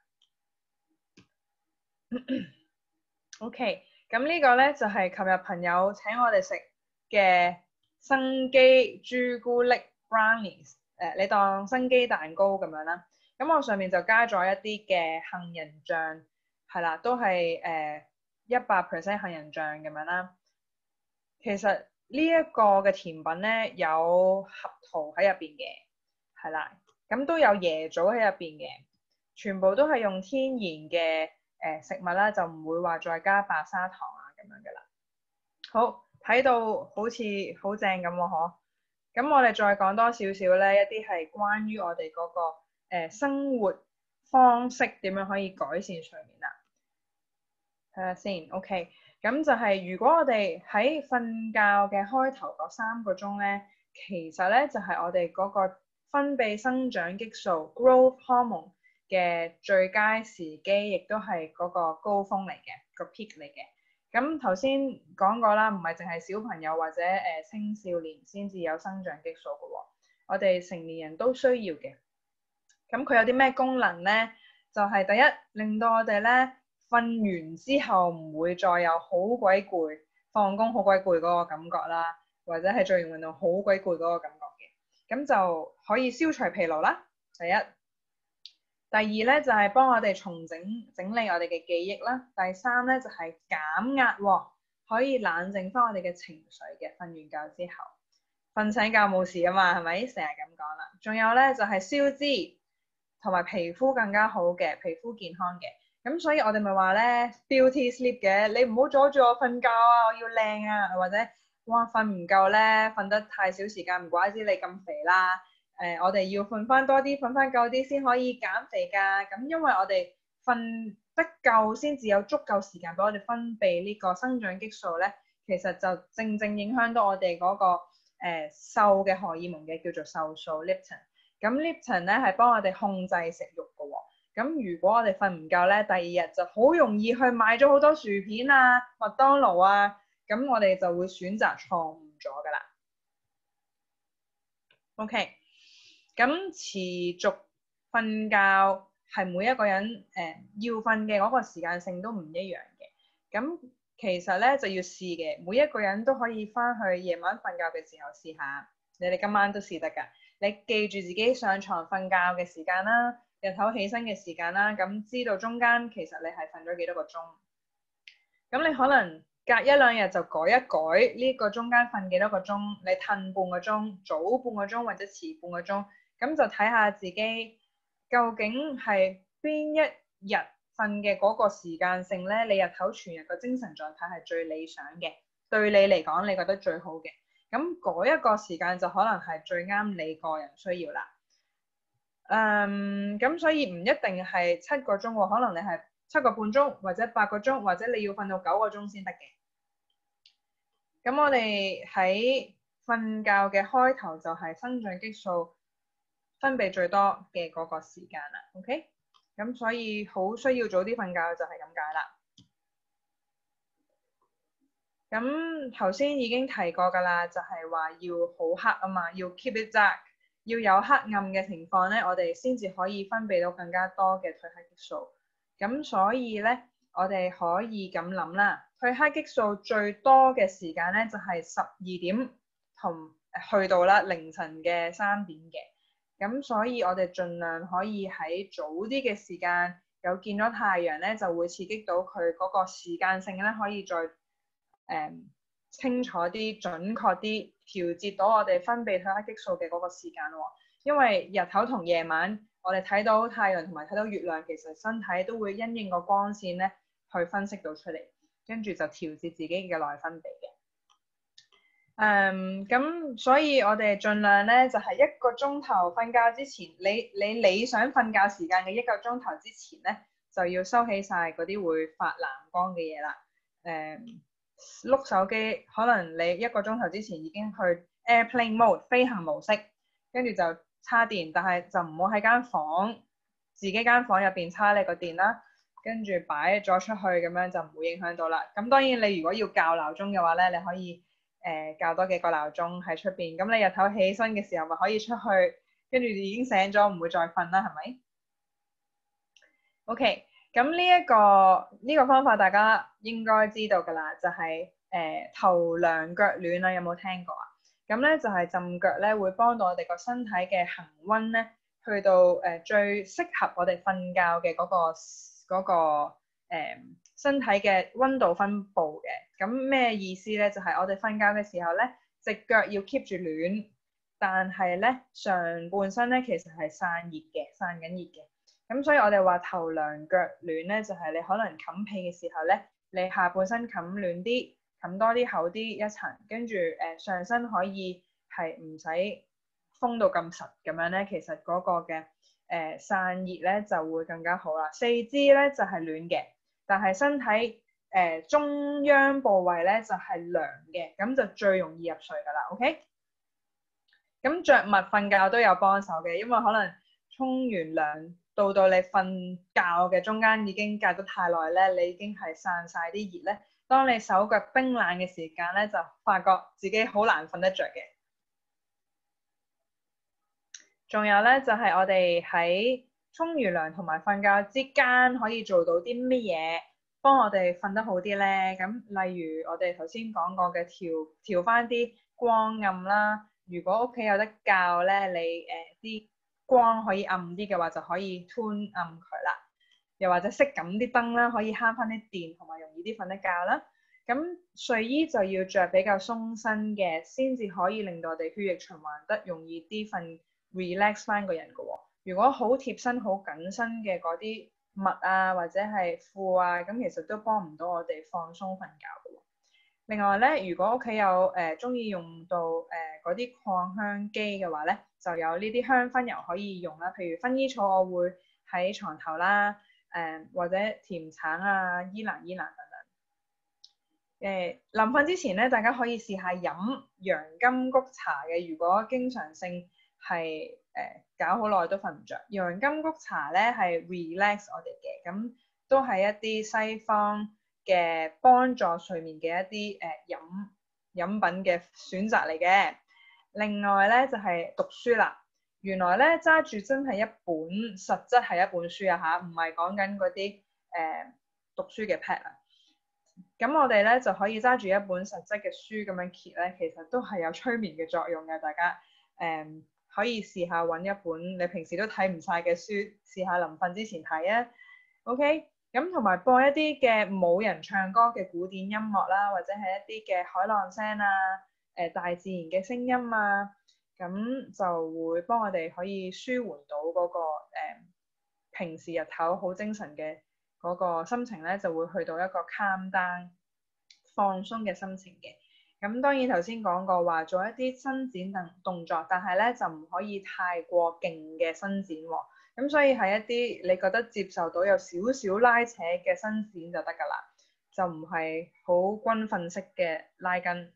㗎啦。OK，咁呢個咧就係琴日朋友請我哋食嘅生機朱古力 brownies，你當生機蛋糕咁樣啦。咁我上面就加咗一啲嘅杏仁醬，係啦，都係100% 杏仁醬咁樣啦。其實呢一個嘅甜品咧有合桃喺入邊嘅，係啦，咁都有椰棗喺入邊嘅，全部都係用天然嘅食物啦，就唔會話再加白砂糖啊咁樣嘅啦。好，睇到好似好正咁喎，嗬。咁我哋再講多少少咧，一啲係關於我哋嗰個生活方式點樣可以改善睡眠啦。睇下先，OK。 咁就係如果我哋喺瞓覺嘅開頭嗰3個鐘咧，其實咧就係我哋嗰個分泌生長激素 growth hormone 嘅最佳時機，亦都係嗰個高峰嚟嘅，個 peak 嚟嘅。咁頭先講過啦，唔係淨係小朋友或者青少年先至有生長激素嘅喎，我哋成年人都需要嘅。咁佢有啲咩功能咧？就係第一，令到我哋咧瞓完之後唔會再有好鬼攰，放工好鬼攰嗰個感覺啦，或者係做完運動好鬼攰嗰個感覺嘅。咁就可以消除疲勞啦。第一，第二咧就係幫我哋重整理我哋嘅記憶啦。第三咧就係減壓喎，可以冷靜翻我哋嘅情緒嘅。瞓完覺之後，瞓醒覺冇事啊嘛，係咪？成日咁講啦。仲有咧就係消脂，同埋皮膚更加好嘅，皮膚健康嘅。咁所以我哋咪話咧 beauty sleep 嘅，你唔好阻住我瞓覺啊，我要靚啊，或者哇瞓唔夠咧，瞓得太少時間，唔怪之你咁肥啦。我哋要瞓翻多啲，瞓翻夠啲先可以減肥㗎。咁因為我哋瞓得夠先至有足夠時間俾我哋分泌呢個生長激素咧，其實就正正影響到我哋嗰個瘦嘅荷爾蒙嘅，叫做瘦素 leptin。咁 leptin 咧係幫我哋控制食慾嘅喎。咁如果我哋瞓唔夠咧，第二日就好容易去買咗好多薯片啊、麥當勞啊，咁我哋就會選擇錯誤咗㗎啦。OK，咁持續瞓覺係每一個人要瞓嘅嗰個時間性都唔一樣嘅。咁其實咧就要試嘅，每一個人都可以翻去夜晚瞓覺嘅時候試下。你哋今晚都試得㗎。你記住自己上床瞓覺嘅時間啦，日頭起身嘅時間啦，咁知道中間其實你係瞓咗幾多個鐘。咁你可能隔1-2日就改一改呢個中間瞓幾多個鐘，你褪半個鐘，早半個鐘或者遲半個鐘，咁就睇下自己究竟係邊一日瞓嘅嗰個時間性咧，你日頭全日個精神狀態係最理想嘅，對你嚟講你覺得最好嘅。咁嗰一個時間就可能係最啱你個人需要啦。咁所以唔一定係7個鐘喎，可能你係7個半鐘或者8個鐘，或者你要瞓到9個鐘先得嘅。咁我哋喺瞓覺嘅開頭就係生長激素分泌最多嘅嗰個時間啦。OK，咁所以好需要早啲瞓覺就係咁解啦。咁頭先已經提過㗎啦，就係話要好黑啊嘛，要 keep it dark，要有黑暗嘅情況咧，我哋先至可以分泌到更加多嘅褪黑激素。咁所以咧，我哋可以咁諗啦，褪黑激素最多嘅時間咧就係12點同去到啦凌晨嘅3點嘅。咁所以我哋盡量可以喺早啲嘅時間有見咗太陽咧，就會刺激到佢嗰個時間性咧，可以再清楚啲、準確啲調節到我哋分泌褪黑激素嘅嗰個時間喎。因為日頭同夜晚，我哋睇到太陽同埋睇到月亮，其實身體都會因應個光線咧去分析到出嚟，跟住就調節自己嘅內分泌嘅。咁所以我哋盡量咧就係1個鐘頭瞓覺之前，你理想瞓覺時間嘅1個鐘頭之前咧，就要收起晒嗰啲會發藍光嘅嘢啦。碌手機，可能你1個鐘頭之前已經去 airplane mode 飛行模式，跟住就叉電，但係就唔好喺間房自己間房入邊叉你個電啦，跟住擺咗出去，咁樣就唔會影響到啦。咁當然你如果要校鬧鐘嘅話咧，你可以校多幾個鬧鐘喺出邊，咁你日頭起身嘅時候咪可以出去，跟住已經醒咗唔會再瞓啦，係咪 ？OK。咁呢個方法大家應該知道㗎啦，就係頭涼腳暖啦，有冇聽過啊？咁咧就係浸腳咧，會幫到我哋個身體嘅恆溫咧，去到最適合我哋瞓覺嘅嗰個身體嘅溫度分佈嘅。咁咩意思咧？就係我哋瞓覺嘅時候咧，隻腳要 keep 住暖，但係咧上半身咧其實係散緊熱嘅。咁所以我哋話頭涼腳暖咧，就係你可能冚被嘅時候咧，你下半身冚暖啲，冚多啲厚啲一層，跟住上身可以係唔使封到咁實咁樣咧，其實嗰個嘅散熱咧就會更加好啦。四肢咧就係暖嘅，但係身體中央部位咧就係涼嘅，咁就最容易入睡㗎啦。OK，咁着襪瞓覺都有幫手嘅，因為可能沖完涼到你瞓覺嘅中間已經隔得太耐咧，你已經係散晒啲熱咧。當你手腳冰冷嘅時間咧，就發覺自己好難瞓得着嘅。仲有咧，就係我哋喺沖完涼同埋瞓覺之間可以做到啲乜嘢，幫我哋瞓得好啲咧？咁例如我哋頭先講過嘅調翻啲光暗啦。如果屋企有得校咧，你啲光可以暗啲嘅話，就可以 tune 暗佢啦。又或者熄緊啲燈啦，可以慳翻啲電同埋容易啲瞓得覺啦。咁睡衣就要着比較鬆身嘅，先至可以令到我哋血液循環得容易啲瞓。relax 翻個人嘅喎，如果好貼身、好緊身嘅嗰啲襪啊，或者係褲啊，咁其實都幫唔到我哋放鬆瞓覺嘅喎。另外咧，如果屋企有中意用到嗰啲擴香機嘅話咧，就有呢啲香薰油可以用啦。譬如薰衣草，我會喺床頭啦，或者甜橙啊、依蘭等等。臨瞓之前咧，大家可以試下飲洋甘菊茶嘅。如果經常性係搞好耐都瞓唔着，洋甘菊茶咧係 relax 我哋嘅，咁都係一啲西方嘅幫助睡眠嘅一啲飲品嘅選擇嚟嘅。另外咧就係讀書啦，原來咧揸住真係一本實質係一本書啊嚇，唔係講緊嗰啲讀書嘅 pad 啊。咁我哋咧就可以揸住一本實質嘅書咁樣揭咧，其實都係有催眠嘅作用嘅。大家可以試下揾一本你平時都睇唔晒嘅書，試下臨瞓之前睇啊。OK，咁同埋播一啲嘅冇人唱歌嘅古典音樂啦，或者係一啲嘅海浪聲啊，大自然嘅聲音啊，咁就會幫我哋可以舒緩到嗰個平時日頭好精神嘅嗰個心情咧，就會去到一個 calm down 放鬆嘅心情嘅。咁當然頭先講過話做一啲伸展動作，但係咧就唔可以太過勁嘅伸展喎。咁所以係一啲你覺得接受到有少少拉扯嘅伸展就得㗎啦，就唔係好軍訓式嘅拉筋。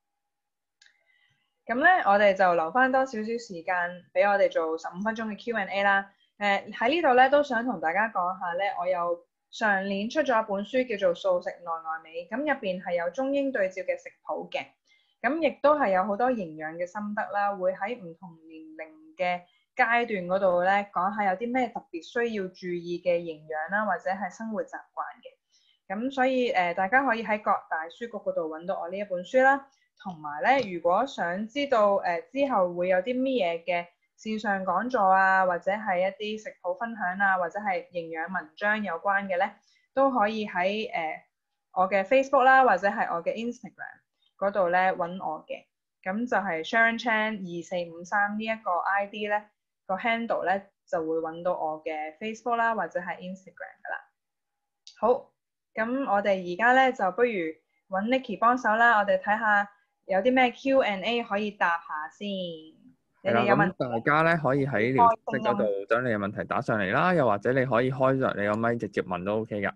咁咧，我哋就留翻多少少時間俾我哋做15分鐘嘅 Q&A 啦。喺呢度咧都想同大家講下咧，我有上年出咗一本書叫做《素食內外美》，咁入邊係有中英對照嘅食譜嘅，咁亦都係有好多營養嘅心得啦，會喺唔同年齡嘅階段嗰度咧講下有啲咩特別需要注意嘅營養啦，或者係生活習慣嘅。咁所以大家可以喺各大書局嗰度揾到我呢一本書啦。同埋咧，如果想知道之後會有啲咩嘢嘅線上講座啊，或者係一啲食譜分享啊，或者係營養文章有關嘅咧，都可以喺我嘅 Facebook 啦，或者係我嘅 Instagram 嗰度咧揾我嘅。咁就係 Sharon Chan 2453呢一個 ID 咧，個 handle 咧就會揾到我嘅 Facebook 啦，或者係 Instagram 噶啦。好，咁我哋而家咧就不如揾 Nicky 幫手啦，我哋睇下有啲咩 Q&A 可以答下先。你哋有問題？ 大家咧可以喺聊天室嗰度將你嘅問題打上嚟啦，又或者你可以開着你個咪直接問都 OK 㗎。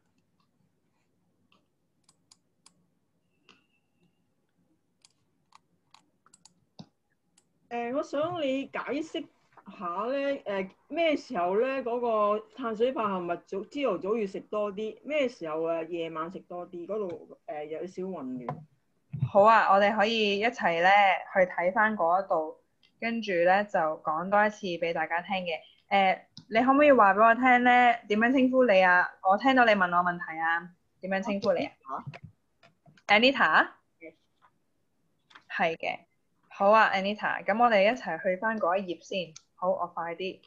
我想你解釋下咧，咩時候咧嗰個碳水化合物朝頭早要食多啲，咩時候夜晚食多啲？嗰度有少混亂。 好啊，我哋可以一齊咧去睇翻嗰一度，跟住咧就講多一次俾大家聽嘅。你可唔可以話俾我聽咧？點樣稱呼你啊？我聽到你問我問題啊，點樣稱呼你啊？Anita？係嘅。好啊 ，Anita，咁我哋一齊去翻嗰一頁先。好，我快啲。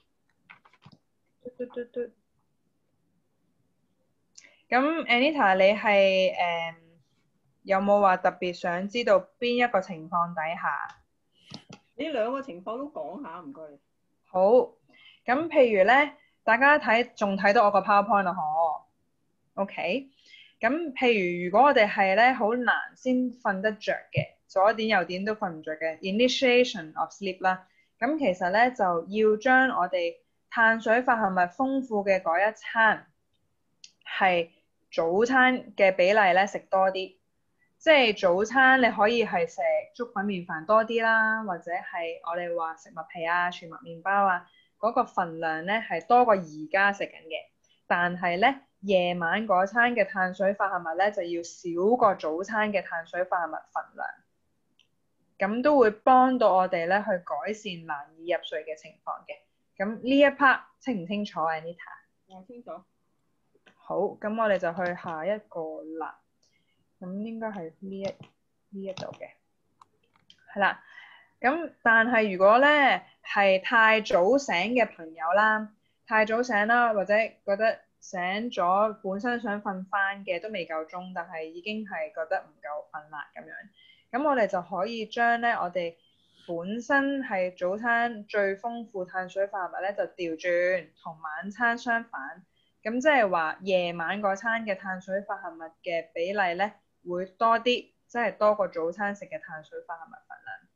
咁 Anita，你係有冇話特別想知道邊一個情況底下？ 呢兩個情況都講下，唔該。 好，咁譬如咧，大家仲睇到我個 PowerPoint 啊？嗬 OK，咁譬如如果我哋係咧好難先瞓得着嘅，左點右點都瞓唔着嘅 initiation of sleep 啦，咁其實咧就要將我哋碳水化合物豐富嘅嗰一餐係早餐嘅比例咧食多啲，即係早餐你可以係食粥粉麵飯多啲啦，或者係我哋話食麥皮啊、全麥麵包啊，嗰個份量咧係多過而家食緊嘅。但係咧夜晚嗰餐嘅碳水化合物咧就要少過早餐嘅碳水化合物份量，咁都會幫到我哋咧去改善難以入睡嘅情況嘅。咁呢一 part 清唔清楚 Anita？ 清楚。 好，咁我哋就去下一個啦。咁應該係呢一度嘅，係啦。咁但係如果咧係太早醒嘅朋友啦，太早醒啦，或者覺得醒咗本身想瞓翻嘅都未夠鐘，但係已經係覺得唔夠瞓啦咁樣，咁我哋就可以將咧我哋本身係早餐最豐富碳水化合物咧就調轉，同晚餐相反。咁即係話夜晚嗰餐嘅碳水化合物嘅比例咧會多啲，即係多過早餐食嘅碳水化合物份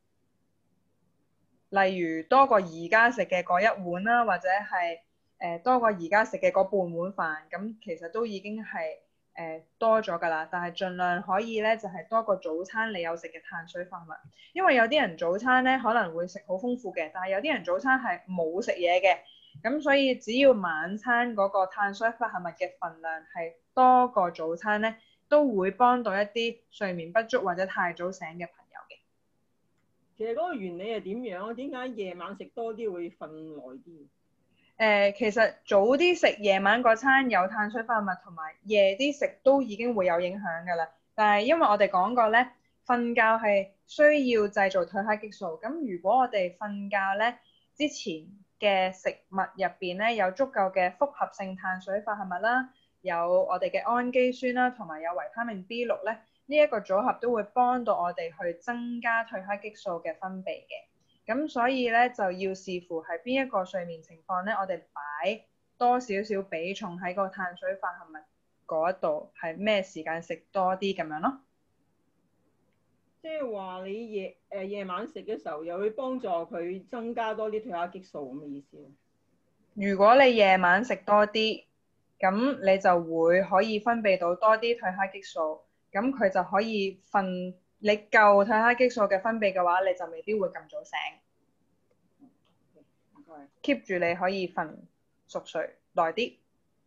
量。例如多過而家食嘅嗰一碗啦，或者係多過而家食嘅嗰半碗飯，咁其實都已經係多咗㗎啦。但係盡量可以咧就係多過早餐你有食嘅碳水化合物，因為有啲人早餐咧可能會食好豐富嘅，但係有啲人早餐係冇食嘢嘅。咁所以只要晚餐嗰個碳水化合物嘅份量係多過早餐咧，都會幫到一啲睡眠不足或者太早醒嘅朋友嘅。 其實嗰個原理係點樣？點解夜晚食多啲會瞓耐啲？ 其實早啲食夜晚嗰餐有碳水化合物，同埋夜啲食都已經會有影響㗎啦。但係因為我哋講過咧，瞓覺係需要製造褪黑激素。咁如果我哋瞓覺咧之前嘅食物入邊咧有足夠嘅複合性碳水化合物啦，有我哋嘅氨基酸啦，同埋有維他命 B6咧，呢一個組合都會幫到我哋去增加褪黑激素嘅分泌嘅。咁所以咧就要視乎係邊一個睡眠情況咧，我哋擺多少少比重喺個碳水化合物嗰度，係咩時間食多啲咁樣咯。 即係話你夜晚食嘅時候，又會幫助佢增加多啲褪黑激素咁嘅意思。 如果你夜晚食多啲，咁你就會可以分泌到多啲褪黑激素，咁佢就可以瞓。你夠褪黑激素嘅分泌嘅話，你就未必會咁早醒。keep 住你可以瞓熟睡耐啲。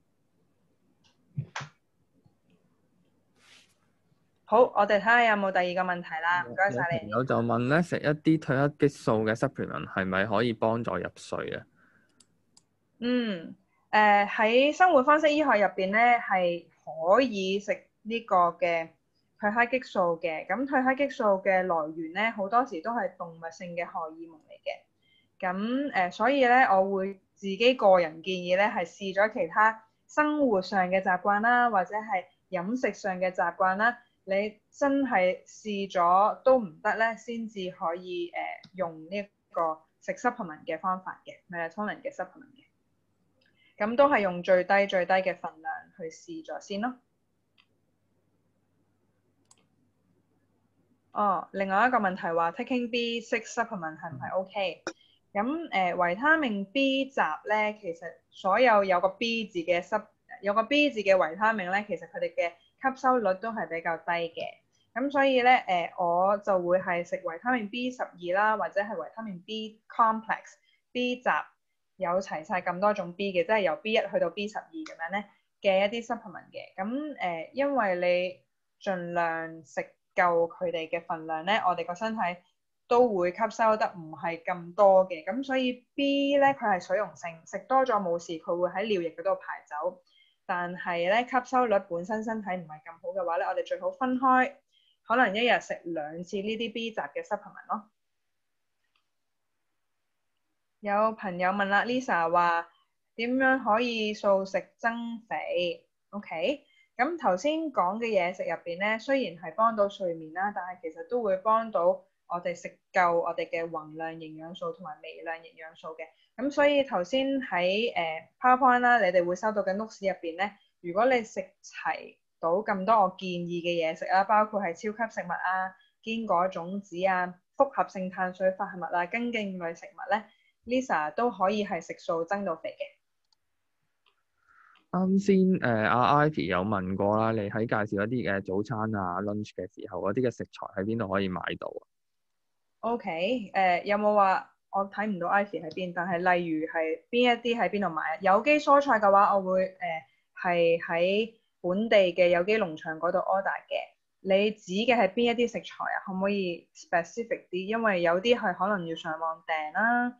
好，我哋睇下有冇第二個問題啦。唔該晒你。 朋友就問咧，食一啲褪黑激素嘅 supplement 係咪可以幫助入睡啊？ 喺生活方式醫學入邊咧，係可以食呢個嘅褪黑激素嘅。咁褪黑激素嘅來源咧，好多時都係動物性嘅荷爾蒙嚟嘅。咁所以咧，我會自己個人建議咧，係試咗其他生活上嘅習慣啦，或者係飲食上嘅習慣啦。你真係試咗都唔得咧，先至可以用呢一個食 supplement 嘅方法嘅 melatonin 嘅 supplement 嘅。咁都係用最低嘅份量去試咗先咯。另外一個問題話 taking B6 supplement 係唔係 OK？咁維他命 B 集咧，其實所有個 B 字嘅維他命咧，其實佢哋嘅吸收率都係比較低嘅。咁所以咧我就會係食維他命 B12啦，或者係維他命 B complex B 集。有齊晒咁多種 B 嘅，即係由 B1 去到 B12咁樣咧嘅一啲 supplement 嘅。咁因為你盡量食夠佢哋嘅份量咧，我哋個身體都會吸收得唔係咁多嘅。咁所以 B 咧佢係水溶性，食多咗冇事，佢會喺尿液嗰度排走。但係咧吸收率本身身體唔係咁好嘅話咧，我哋最好分開，可能一日食2次呢啲 B 集嘅 supplement 咯。有朋友問啦 ，Lisa 話點樣可以素食增肥 ？OK，咁頭先講嘅嘢食入邊咧，雖然係幫到睡眠啦，但係其實都會幫到我哋食夠我哋嘅宏量營養素同埋微量營養素嘅。咁所以頭先喺PowerPoint 啦，你哋會收到嘅 notes 入邊咧，如果你食齊到咁多我建議嘅嘢食啦，包括係超級食物啊、堅果種子啊、複合性碳水化合物啊、根莖類食物咧。Lisa 都可以係食素增到肥嘅。 啱先阿 Ivy 有問過啦，你喺介紹一啲嘅早餐啊 lunch 嘅時候，嗰啲嘅食材喺邊度可以買到啊？ OK，有冇話我睇唔到 Ivy 喺邊？但係例如係邊一啲喺邊度買啊？有機蔬菜嘅話，我會係喺本地嘅有機農場嗰度 order 嘅。你指嘅係邊一啲食材啊？可唔可以 specific 啲？因為有啲係可能要上網訂啦。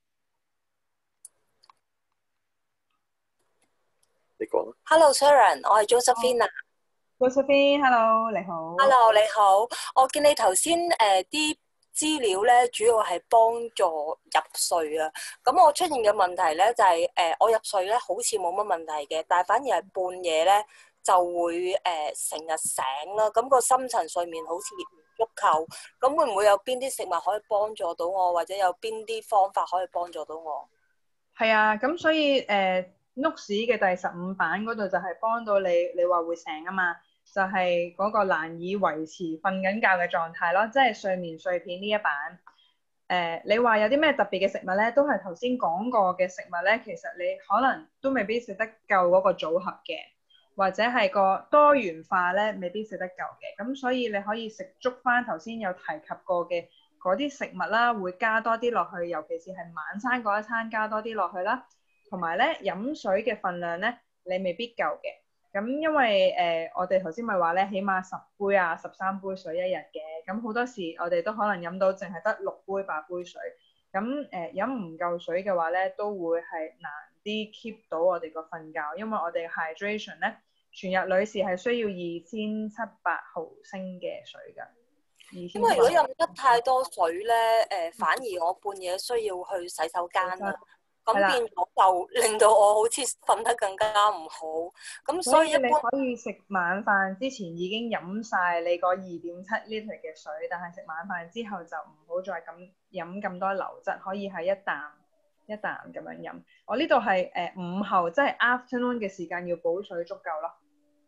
你講啦。 Hello Sharon，我係 Josephine 啊。 Josephine，hello，你好。 Hello，你好。我見你頭先啲資料咧，主要係幫助入睡啊。咁我出現嘅問題咧就係我入睡咧好似冇乜問題嘅，但係反而係半夜咧就會成日醒啦。咁個深層睡眠好似唔足夠。咁會唔會有邊啲食物可以幫助到我，或者有邊啲方法可以幫助到我？ 係啊，咁所以Nooks 嘅第15版嗰度就係幫到你，你話會醒啊嘛，就係嗰個難以維持瞓緊覺嘅狀態咯，即係睡眠碎片呢一版。你話有啲咩特別嘅食物咧，都係頭先講過嘅食物咧，其實你可能都未必食得夠嗰個組合嘅，或者係個多元化咧，未必食得夠嘅。咁所以你可以食足翻頭先有提及過嘅嗰啲食物啦，會加多啲落去，尤其是係晚餐嗰一餐加多啲落去啦。同埋咧飲水嘅份量咧，你未必夠嘅。咁因為我哋頭先咪話咧，起碼10杯啊、13杯水一日嘅。咁好多時我哋都可能飲到淨係得6杯、8杯水。咁飲唔夠水嘅話咧，都會係難啲 keep 到我哋個瞓覺，因為我哋 hydration 咧，全日女士係需要2700毫升嘅水㗎。 因為如果飲得太多水咧，反而我半夜需要去洗手間啊。咁變咗就令到我好似瞓得更加唔好，咁所以一般你可以食晚飯之前已經飲晒你個2.7 litre 嘅水，但係食晚飯之後就唔好再咁飲咁多流質，可以係一啖一啖咁樣飲。我呢度係午後，即係 afternoon 嘅時間要補水足夠咯。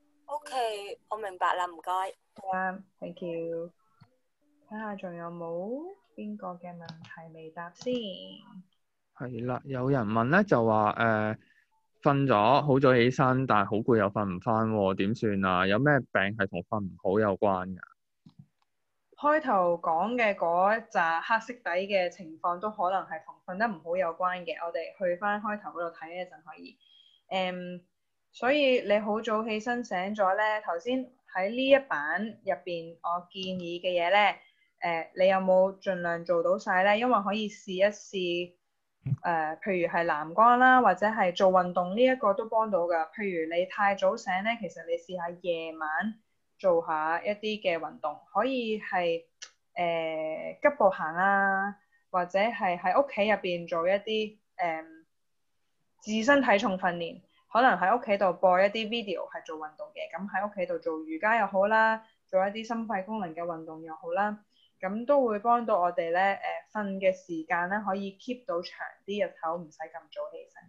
OK， 我明白啦，唔該。 係啊，thank you。睇下仲有冇邊個嘅問題未答先？ 係啦，有人問咧就話瞓咗好早起身，但係好攰又瞓唔翻喎，點算啊？有咩病係同瞓唔好有關㗎？ 開頭講嘅嗰一紮黑色底嘅情況都可能係同瞓得唔好有關嘅，我哋去翻開頭嗰度睇一陣可以。所以你好早起身醒咗咧，頭先喺呢一版入邊我建議嘅嘢咧，你有冇盡量做到晒咧？因為可以試一試。譬如係藍光啦，或者係做運動呢一個都幫到㗎。譬如你太早醒咧，其實你試下夜晚做下一啲嘅運動，可以係急步行啦，或者係喺屋企入邊做一啲自身體重訓練，可能喺屋企度播一啲 video 係做運動嘅，咁喺屋企度做瑜伽又好啦，做一啲心肺功能嘅運動又好啦。咁都會幫到我哋咧，瞓嘅時間咧可以 keep 到長啲，日頭唔使咁早起身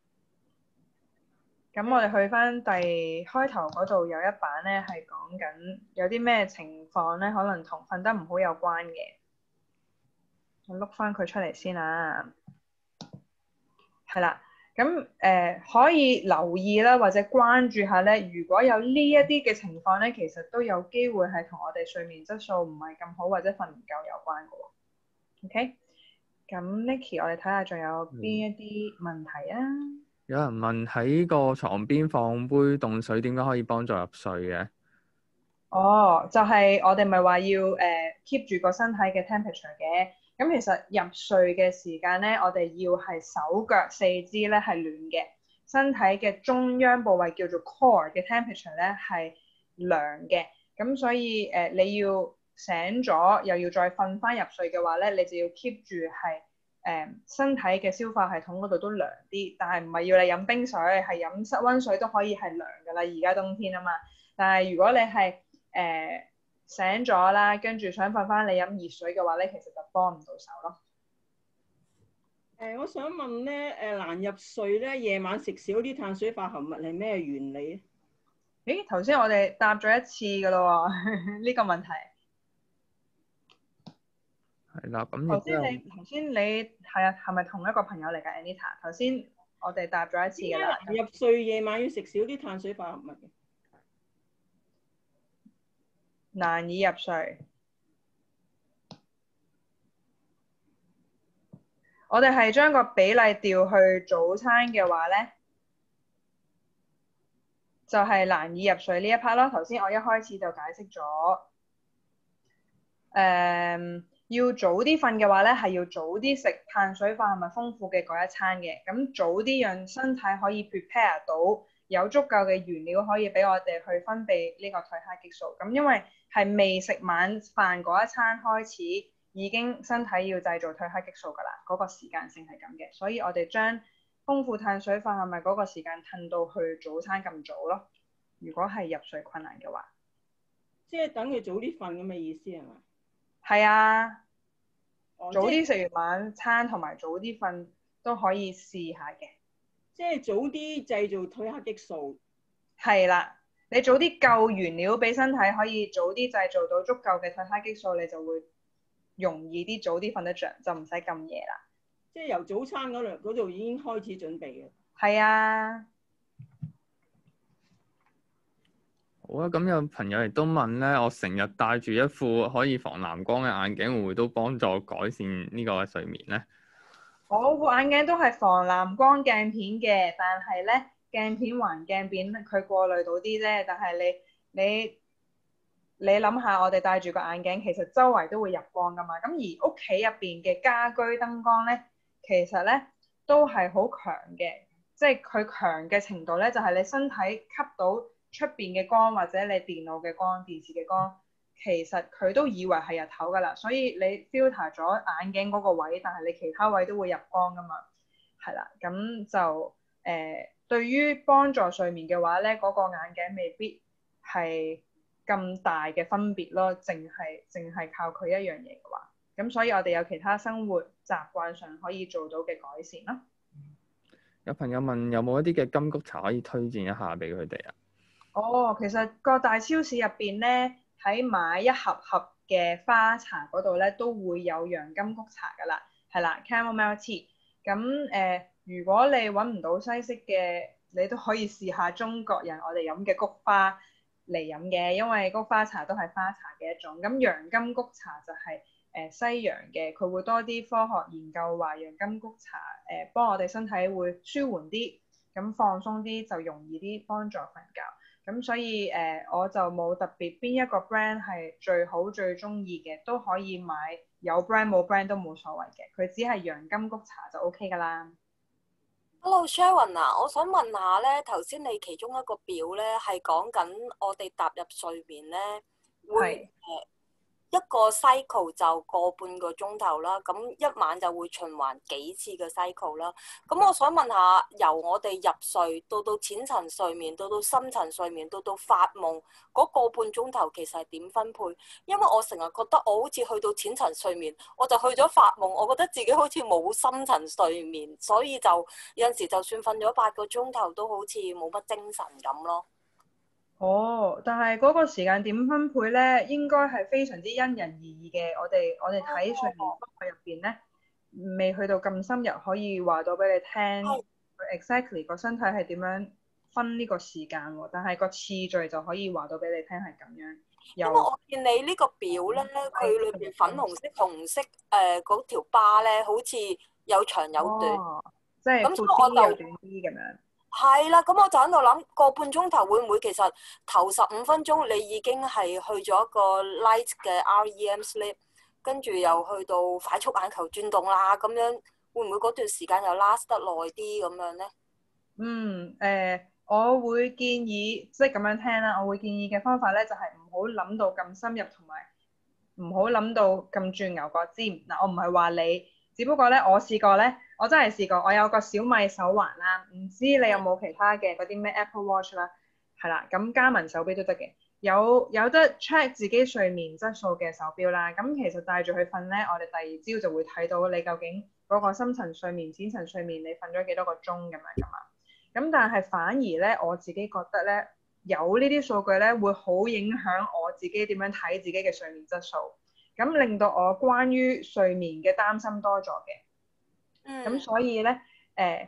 嘅。咁我哋去翻第開頭嗰度有一版咧，係講緊有啲咩情況咧，可能同瞓得唔好有關嘅。我碌翻佢出嚟先啦。係啦。咁可以留意啦，或者關注下咧。如果有呢一啲嘅情況咧，其實都有機會係同我哋睡眠質素唔係咁好，或者瞓唔夠有關嘅喎。OK，咁 Nicky，我哋睇下仲有邊一啲問題啊？ 有人問喺個床邊放杯凍水點解可以幫助入睡嘅？哦， 就係我哋咪話要keep 住個身體嘅 temperature 嘅。咁其實入睡嘅時間咧，我哋要係手腳四肢咧係暖嘅，身體嘅中央部位叫做 core 嘅 temperature 咧係涼嘅。咁所以你要醒咗又要再瞓翻入睡嘅話咧，你就要 keep 住係身體嘅消化系統嗰度都涼啲，但係唔係要你飲冰水，係飲室溫水都可以係涼㗎啦。而家冬天啊嘛，但係如果你係醒咗啦，跟住想瞓翻你飲熱水嘅話咧，其實就幫唔到手咯。 我想問咧，難入睡咧，夜晚食少啲碳水化合物係咩原理？ 咦，頭先我哋答咗一次噶咯喎，呢個問題。 係啦，咁頭先你係啊，係咪同一個朋友嚟㗎 Anita？頭先我哋答咗一次㗎啦。 入睡夜晚要食少啲碳水化合物嘅。 難以入睡。我哋係將個比例調去早餐嘅話咧，就係難以入睡呢一 part 咯。頭先我一開始就解釋咗，要早啲瞓嘅話咧，係要早啲食碳水化合物豐富嘅嗰一餐嘅。咁早啲讓身體可以 prepare 到有足夠嘅原料可以俾我哋去分泌呢個褪黑激素。咁因為係未食晚飯嗰一餐開始，已經身體要製造褪黑激素㗎啦，嗰個時間性係咁嘅，所以我哋將豐富碳水化合物嗰個時間褪到去早餐咁早咯。如果係入睡困難嘅話， 即係等佢早啲瞓咁嘅意思係咪？ 係啊，早啲即食完晚餐同埋早啲瞓都可以試下嘅。 即係早啲製造褪黑激素。 係啦，你早啲夠原料俾身體可以早啲製造到足夠嘅褪黑激素，你就會容易啲早啲瞓得着，就唔使咁夜啦。 即係由早餐嗰度已經開始準備嘅。 係啊。 好啊，咁有朋友亦都問咧，我成日戴住一副可以防藍光嘅眼鏡，會唔會都幫助改善呢個睡眠咧？ 我副眼鏡都係防藍光鏡片嘅，但係咧鏡片還鏡片，佢過濾到啲啫。但係你諗下，我哋戴住個眼鏡，其實周圍都會入光噶嘛。咁而屋企入邊嘅家居燈光咧，其實咧都係好強嘅，即係佢強嘅程度咧，就係你身體吸到出邊嘅光或者你電腦嘅光、電視嘅光，其實佢都以為係日頭㗎啦。所以你 filter 咗眼鏡嗰個位，但係你其他位都會入光㗎嘛。係啦，咁就對於幫助睡眠嘅話咧，嗰個眼鏡未必係咁大嘅分別咯，淨係靠佢一樣嘢嘅話，咁所以我哋有其他生活習慣上可以做到嘅改善咯。 有朋友問有冇一啲嘅金菊茶可以推薦一下俾佢哋啊？ 哦，其實個大超市入邊咧，喺買一盒盒嘅花茶嗰度咧，都會有洋金菊茶㗎啦，係啦 Chamomile Tea。咁如果你揾唔到西式嘅，你都可以試下中國人我哋飲嘅菊花嚟飲嘅，因為菊花茶都係花茶嘅一種。咁洋金菊茶就係西洋嘅，佢會多啲科學研究話洋金菊茶幫我哋身體會舒緩啲，咁放鬆啲就容易啲幫助瞓覺。咁所以我就冇特別邊一個 brand 係最好最中意嘅，都可以買，有 brand 冇 brand 都冇所謂嘅，佢只係洋金菊茶就 OK 㗎啦。 Hello Sharon 啊，我想問下咧，頭先你其中一個表咧係講緊我哋踏入睡眠咧，會一個 cycle 就個半個鐘頭啦，咁一晚就會循環幾次嘅 cycle 啦。咁我想問下，由我哋入睡到淺層睡眠，到深層睡眠，到發夢嗰個半鐘頭，其實係點分配？因為我成日覺得我好似去到淺層睡眠，我就去咗發夢，我覺得自己好似冇深層睡眠，所以就有陣時就算瞓咗8個鐘頭，都好似冇乜精神咁咯。 哦，但係嗰個時間點分配咧，應該係非常之因人而異嘅。我哋睇睡眠科學入邊咧，未去到咁深入，可以話到俾你聽，exactly 個身體係點樣分呢個時間喎。但係個次序就可以話到俾你聽係咁樣。 因為我見你呢個表咧，佢裏邊粉紅色、紅色嗰條巴咧，好似有長有短， 即係闊啲又短啲咁樣。 係啦，咁我就喺度諗個半鐘頭會唔會其實頭15分鐘你已經係去咗一個 light 嘅 REM sleep， 跟住又去到快速眼球轉動啦，咁樣會唔會嗰段時間又 last 得耐啲咁樣咧？ 我會建議即係咁樣聽啦。我會建議嘅方法咧就係唔好諗到咁深入，同埋唔好諗到咁轉牛角尖。嗱，我唔係話你，只不過咧我試過咧。我真係試過，我有個小米手環啦，唔知你有冇其他嘅嗰啲咩 Apple Watch 啦，係啦，咁加文手錶都得嘅，有得 check 自己睡眠質素嘅手錶啦。咁其實帶住去瞓咧，我哋第二朝就會睇到你究竟嗰個深層睡眠、淺層睡眠你瞓咗幾多個鐘咁樣噶嘛。咁但係反而咧，我自己覺得咧，有呢啲數據咧會好影響我自己點樣睇自己嘅睡眠質素，咁令到我關於睡眠嘅擔心多咗嘅。咁所以咧，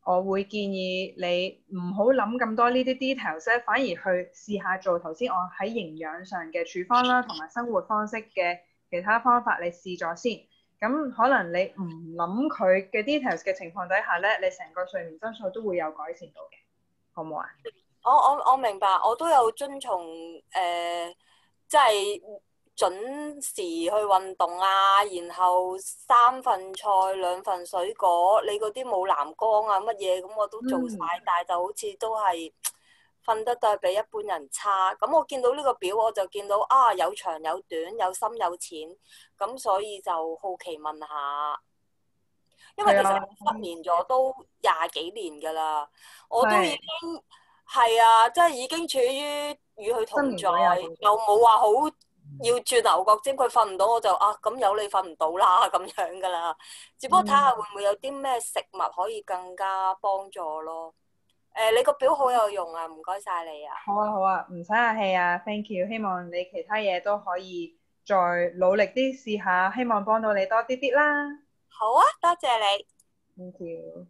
我會建議你唔好諗咁多呢啲 details 咧，反而去試下做頭先我喺營養上嘅處方啦，同埋生活方式嘅其他方法，你試咗先。咁可能你唔諗佢嘅 details 嘅情況底下咧，你成個睡眠質素都會有改善到嘅，好唔好啊？ 我明白，我都有遵從即係準時去運動啊，然後3份菜2份水果，你嗰啲冇藍光啊乜嘢咁我都做晒，但係就好似都係瞓得都係比一般人差。咁我見到呢個表我就見到啊有長有短，有深有淺，咁所以就好奇問下，因為其實我失眠咗都20幾年㗎啦，我都已經係啊，即係已經處於與佢同在，又冇話好要轉牛角尖，佢瞓唔到我就咁由你瞓唔到啦咁樣㗎啦。只不過睇下會唔會有啲咩食物可以更加幫助咯。你個表好有用啊，唔該晒你啊。 好啊好啊，唔使客氣啊 ，thank you。希望你其他嘢都可以再努力啲試下，希望幫到你多啲啲啦。 好啊，多謝你。 Thank you。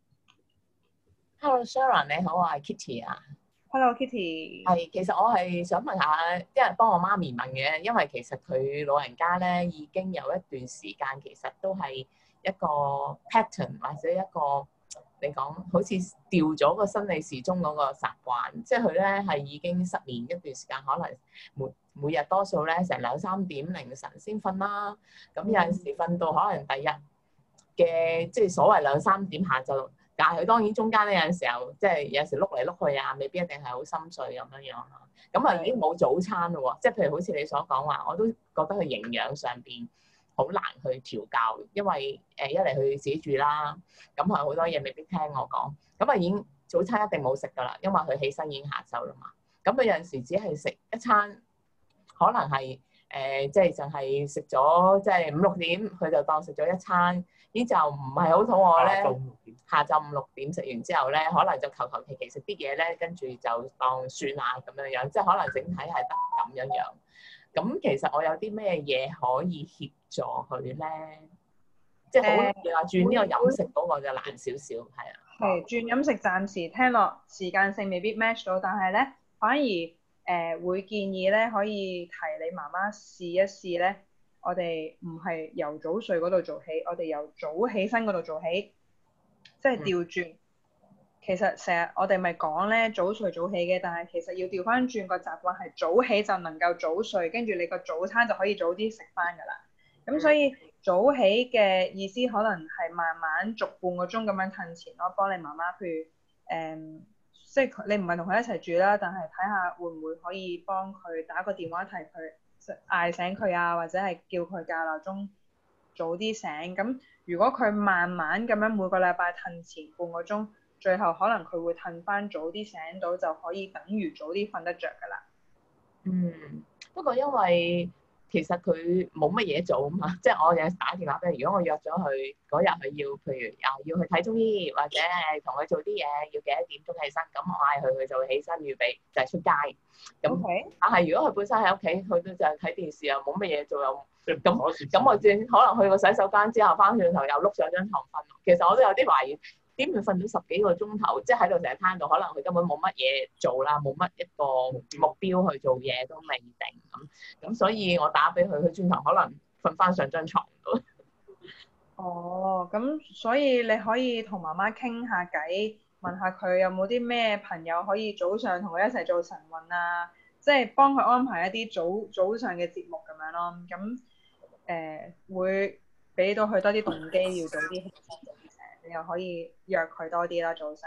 Hello Sharon 你好，我係 Kitty 啊。 Hello Kitty。 係，其實我係想問下，即係幫我媽咪問嘅，因為其實佢老人家咧已經有一段時間，其實都係一個 pattern 或者一個你講好似掉咗個生理時鐘嗰個習慣，即係佢咧係已經失眠一段時間，可能每日多數咧成2、3點凌晨先瞓啦，咁有陣時瞓到可能第日嘅即係所謂2、3點下晝。但係佢當然中間咧有陣時候，即係有陣時碌嚟碌去啊，未必一定係好深睡咁樣樣啦。咁啊已經冇早餐咯喎，即係譬如好似你所講話，我都覺得佢營養上邊好難去調教，因為一嚟佢自己住啦，咁佢好多嘢未必聽我講，咁啊已經早餐一定冇食㗎啦，因為佢起身已經下晝啦嘛。咁佢有陣時只係食一餐，可能係即係就係食咗即係5、6點，佢就當食咗一餐。呢就唔係好肚餓咧，下晝5、6點食完之後咧，可能就求其食啲嘢咧，跟住就當算啦咁樣樣，即係可能整體係得咁樣樣。咁其實我有啲咩嘢可以協助佢咧？即係好你話轉呢個飲食嗰個就難少少，係啊。 係轉飲食暫時聽落時間性未必 match 到，但係咧反而會建議咧可以提你媽媽試一試咧。我哋唔係由早睡嗰度做起，我哋由早起身嗰度做起，即係調轉。其實成日我哋咪講咧早睡早起嘅，但係其實要調翻轉個習慣係早起就能夠早睡，跟住你個早餐就可以早啲食翻㗎啦。咁所以早起嘅意思可能係慢慢逐半個鐘咁樣褪前咯，幫你媽媽，譬如即係你唔係同佢一齊住啦，但係睇下會唔會可以幫佢打個電話提佢。嗌醒佢啊，或者係叫佢校鬧鐘早啲醒。咁如果佢慢慢咁樣每個禮拜褪前半個鐘，最後可能佢會褪翻早啲醒到，就可以等於早啲瞓得着㗎啦。 不過因為其實佢冇乜嘢做啊嘛，即係我有時打電話俾佢，如果我約咗佢嗰日佢要，譬如要去睇中醫，或者係同佢做啲嘢，要幾多點鐘起身，咁我嗌佢就會起身預備就係出街。咁但係如果佢本身喺屋企，佢都就係睇電視又冇乜嘢做，又咁我轉可能去個洗手間之後翻轉頭又碌上張床瞓。其實我都有啲懷疑。點會瞓到10幾個鐘頭，即係喺度成日攤到，可能佢根本冇乜嘢做啦，冇乜一個目標去做嘢都未定咁，所以我打俾佢，佢轉頭可能瞓翻上張床度。 哦，咁所以你可以同媽媽傾下偈，問下佢有冇啲咩朋友可以早上同佢一齊做晨運啊，即係幫佢安排一啲早上嘅節目咁樣咯。咁會俾到佢多啲動機，要早啲起身。你又可以約佢多啲啦，早上。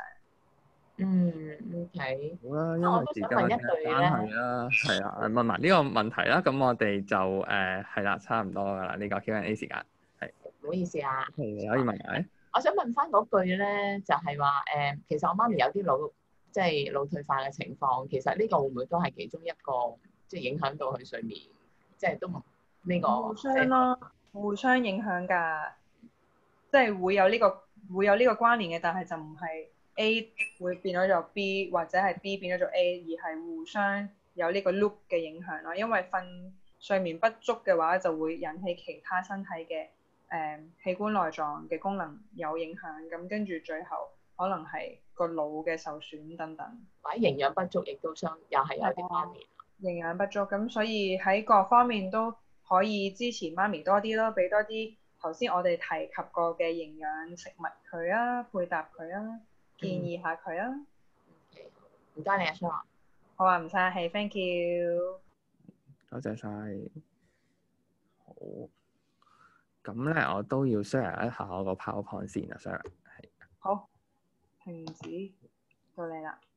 OK。 好啦，因為時間嘅關係啦，係啊，問埋呢個問題啦，咁我哋就係啦，差唔多㗎啦，呢個 Q&A 時間係。 唔好意思啊。 你可以問埋。 我想問翻嗰句咧，就係話其實我媽咪有啲腦退化嘅情況，其實呢個會唔會都係其中一個即係影響到佢睡眠，即係都唔呢個。 互相咯，互相影響㗎，即係會有呢個關聯嘅，但係就唔係 A 會變咗做 B 或者係 B 變咗做 A， 而係互相有呢個 loop 嘅影響咯。因為睡眠不足嘅話，就會引起其他身體嘅器官內臟嘅功能有影響，咁跟住最後可能係個腦嘅受損等等。 或者營養不足，亦都又係有啲方面。 營養不足，咁所以喺各方面都可以支持媽咪多啲咯，俾多啲頭先我哋提及過嘅營養食物佢啊，配搭佢啊，建議下佢啊。 唔該你啊，Sharon。 好啊，唔使客氣，thank you。 多謝晒。好，咁咧我都要 share 一下我個 PowerPoint 先啊，Sharon。係。 好，停止，到你啦。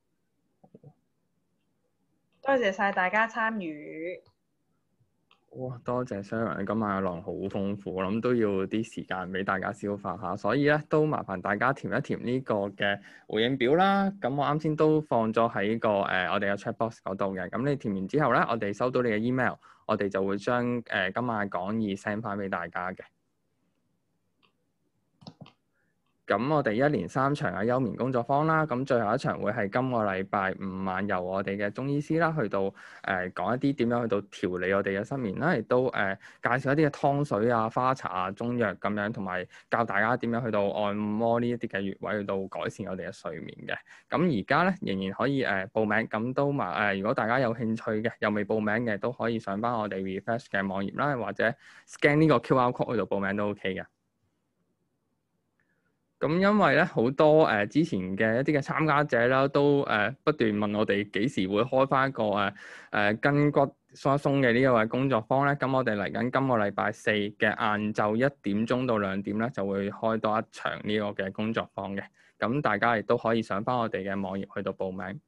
多謝晒大家參與。 哇！多謝 Sharon，今晚嘅內容好豐富，我諗都要啲時間俾大家消化下，所以咧都麻煩大家填一填呢個嘅回應表啦。咁我啱先都放咗喺個我哋嘅 chat box 嗰度嘅。咁你填完之後咧，我哋收到你嘅 email，我哋就會將今晚嘅講義 send 翻俾大家嘅。咁我哋1連3場嘅休眠工作坊啦，咁最後一場會係今個禮拜5晚，由我哋嘅中醫師啦，去到講一啲點樣去到調理我哋嘅失眠啦，亦都介紹一啲嘅湯水啊、花茶啊、中藥咁樣，同埋教大家點樣去到按摩呢一啲嘅穴位，去到改善我哋嘅睡眠嘅。咁而家咧仍然可以報名，咁都如果大家有興趣嘅，又未報名嘅，都可以上返我哋 Refresh 嘅網頁啦，或者 scan 呢個 QR code 去到報名都 OK 嘅。咁因為咧好多之前嘅一啲嘅參加者啦，都不斷問我哋幾時會開返一個筋骨疏鬆嘅呢一個工作坊咧。咁我哋嚟緊今個禮拜4嘅晏晝1點鐘到2點咧，就會開多一場呢個嘅工作坊嘅。咁大家亦都可以上返我哋嘅網頁去到報名。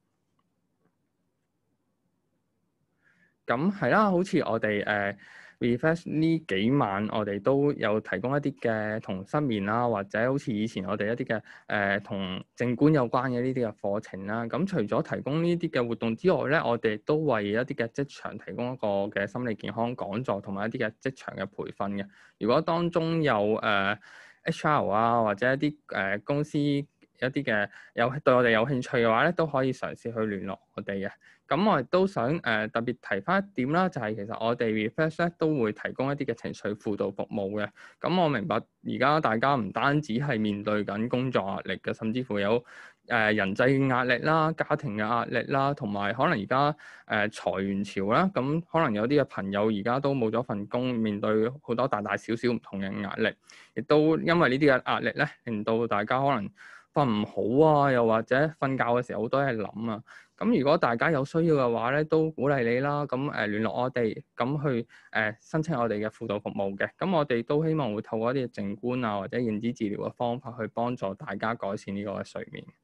咁係啦，好似我哋Refresh 呢幾晚，我哋都有提供一啲嘅同失眠啦，或者好似以前我哋一啲嘅同靜觀有關嘅呢啲嘅課程啦。咁除咗提供呢啲嘅活動之外咧，我哋都為一啲嘅職場提供一個嘅心理健康講座，同埋一啲嘅職場嘅培訓嘅。如果當中有HR 啊，或者一啲公司一啲嘅對我哋有興趣嘅話咧，都可以嘗試去聯絡我哋嘅。咁我亦都想特別提翻一點啦，就係其實我哋 Refresh 咧都會提供一啲嘅情緒輔導服務嘅。咁我明白而家大家唔單止係面對緊工作壓力嘅，甚至乎有人際壓力啦、家庭嘅壓力啦，同埋可能而家裁員潮啦，咁可能有啲嘅朋友而家都冇咗份工，面對好多大大小小唔同嘅壓力，亦都因為呢啲嘅壓力咧，令到大家可能瞓唔好啊，又或者瞓覺嘅時候好多嘢諗啊。咁如果大家有需要嘅話咧，都鼓勵你啦。咁聯絡我哋，咁去申請我哋嘅輔導服務嘅。咁我哋都希望會透過一啲靜觀啊，或者認知治療嘅方法去幫助大家改善呢個嘅睡眠。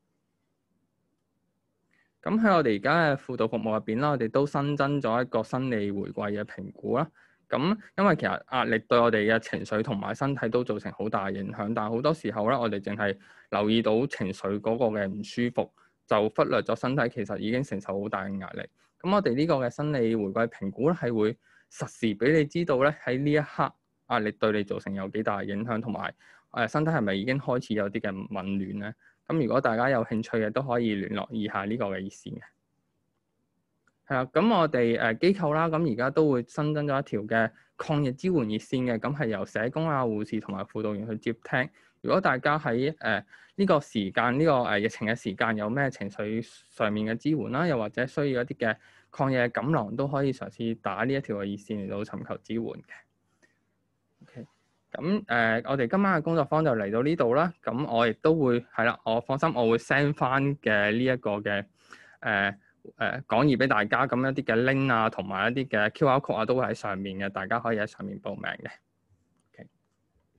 咁喺我哋而家嘅輔導服務入邊啦，我哋都新增咗一個生理回饋嘅評估啦。咁因為其實壓力對我哋嘅情緒同埋身體都造成好大嘅影響，但係好多時候咧，我哋淨係留意到情緒嗰個嘅唔舒服，就忽略咗身體其實已經承受好大嘅壓力。咁我哋呢個嘅生理回饋評估咧，係會實時俾你知道咧，喺呢一刻壓力對你造成有幾大影響，同埋身體係咪已經開始有啲嘅紊亂咧？咁如果大家有興趣嘅，都可以聯絡以下呢個嘅熱線嘅。係啦，咁我哋機構啦，咁而家都會新增咗一條嘅抗疫支援熱線嘅，咁係由社工啊、護士同埋輔導員去接聽。如果大家喺呢個時間、呢個疫情嘅時間有咩情緒上面嘅支援啦，又或者需要一啲嘅抗疫嘅錦囊，都可以嘗試打呢一條嘅熱線嚟到尋求支援嘅。OK，咁我哋今晚嘅工作坊就嚟到呢度啦。咁我亦都會係啦，我放心，我會 send 翻嘅呢一個嘅講義俾大家，咁一啲嘅 link 啊，同埋一啲嘅 QR code 啊，都會喺上面嘅，大家可以喺上面報名嘅。Okay。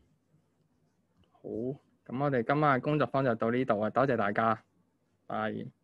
好，咁我哋今晚嘅工作坊就到呢度啊，多謝大家，拜。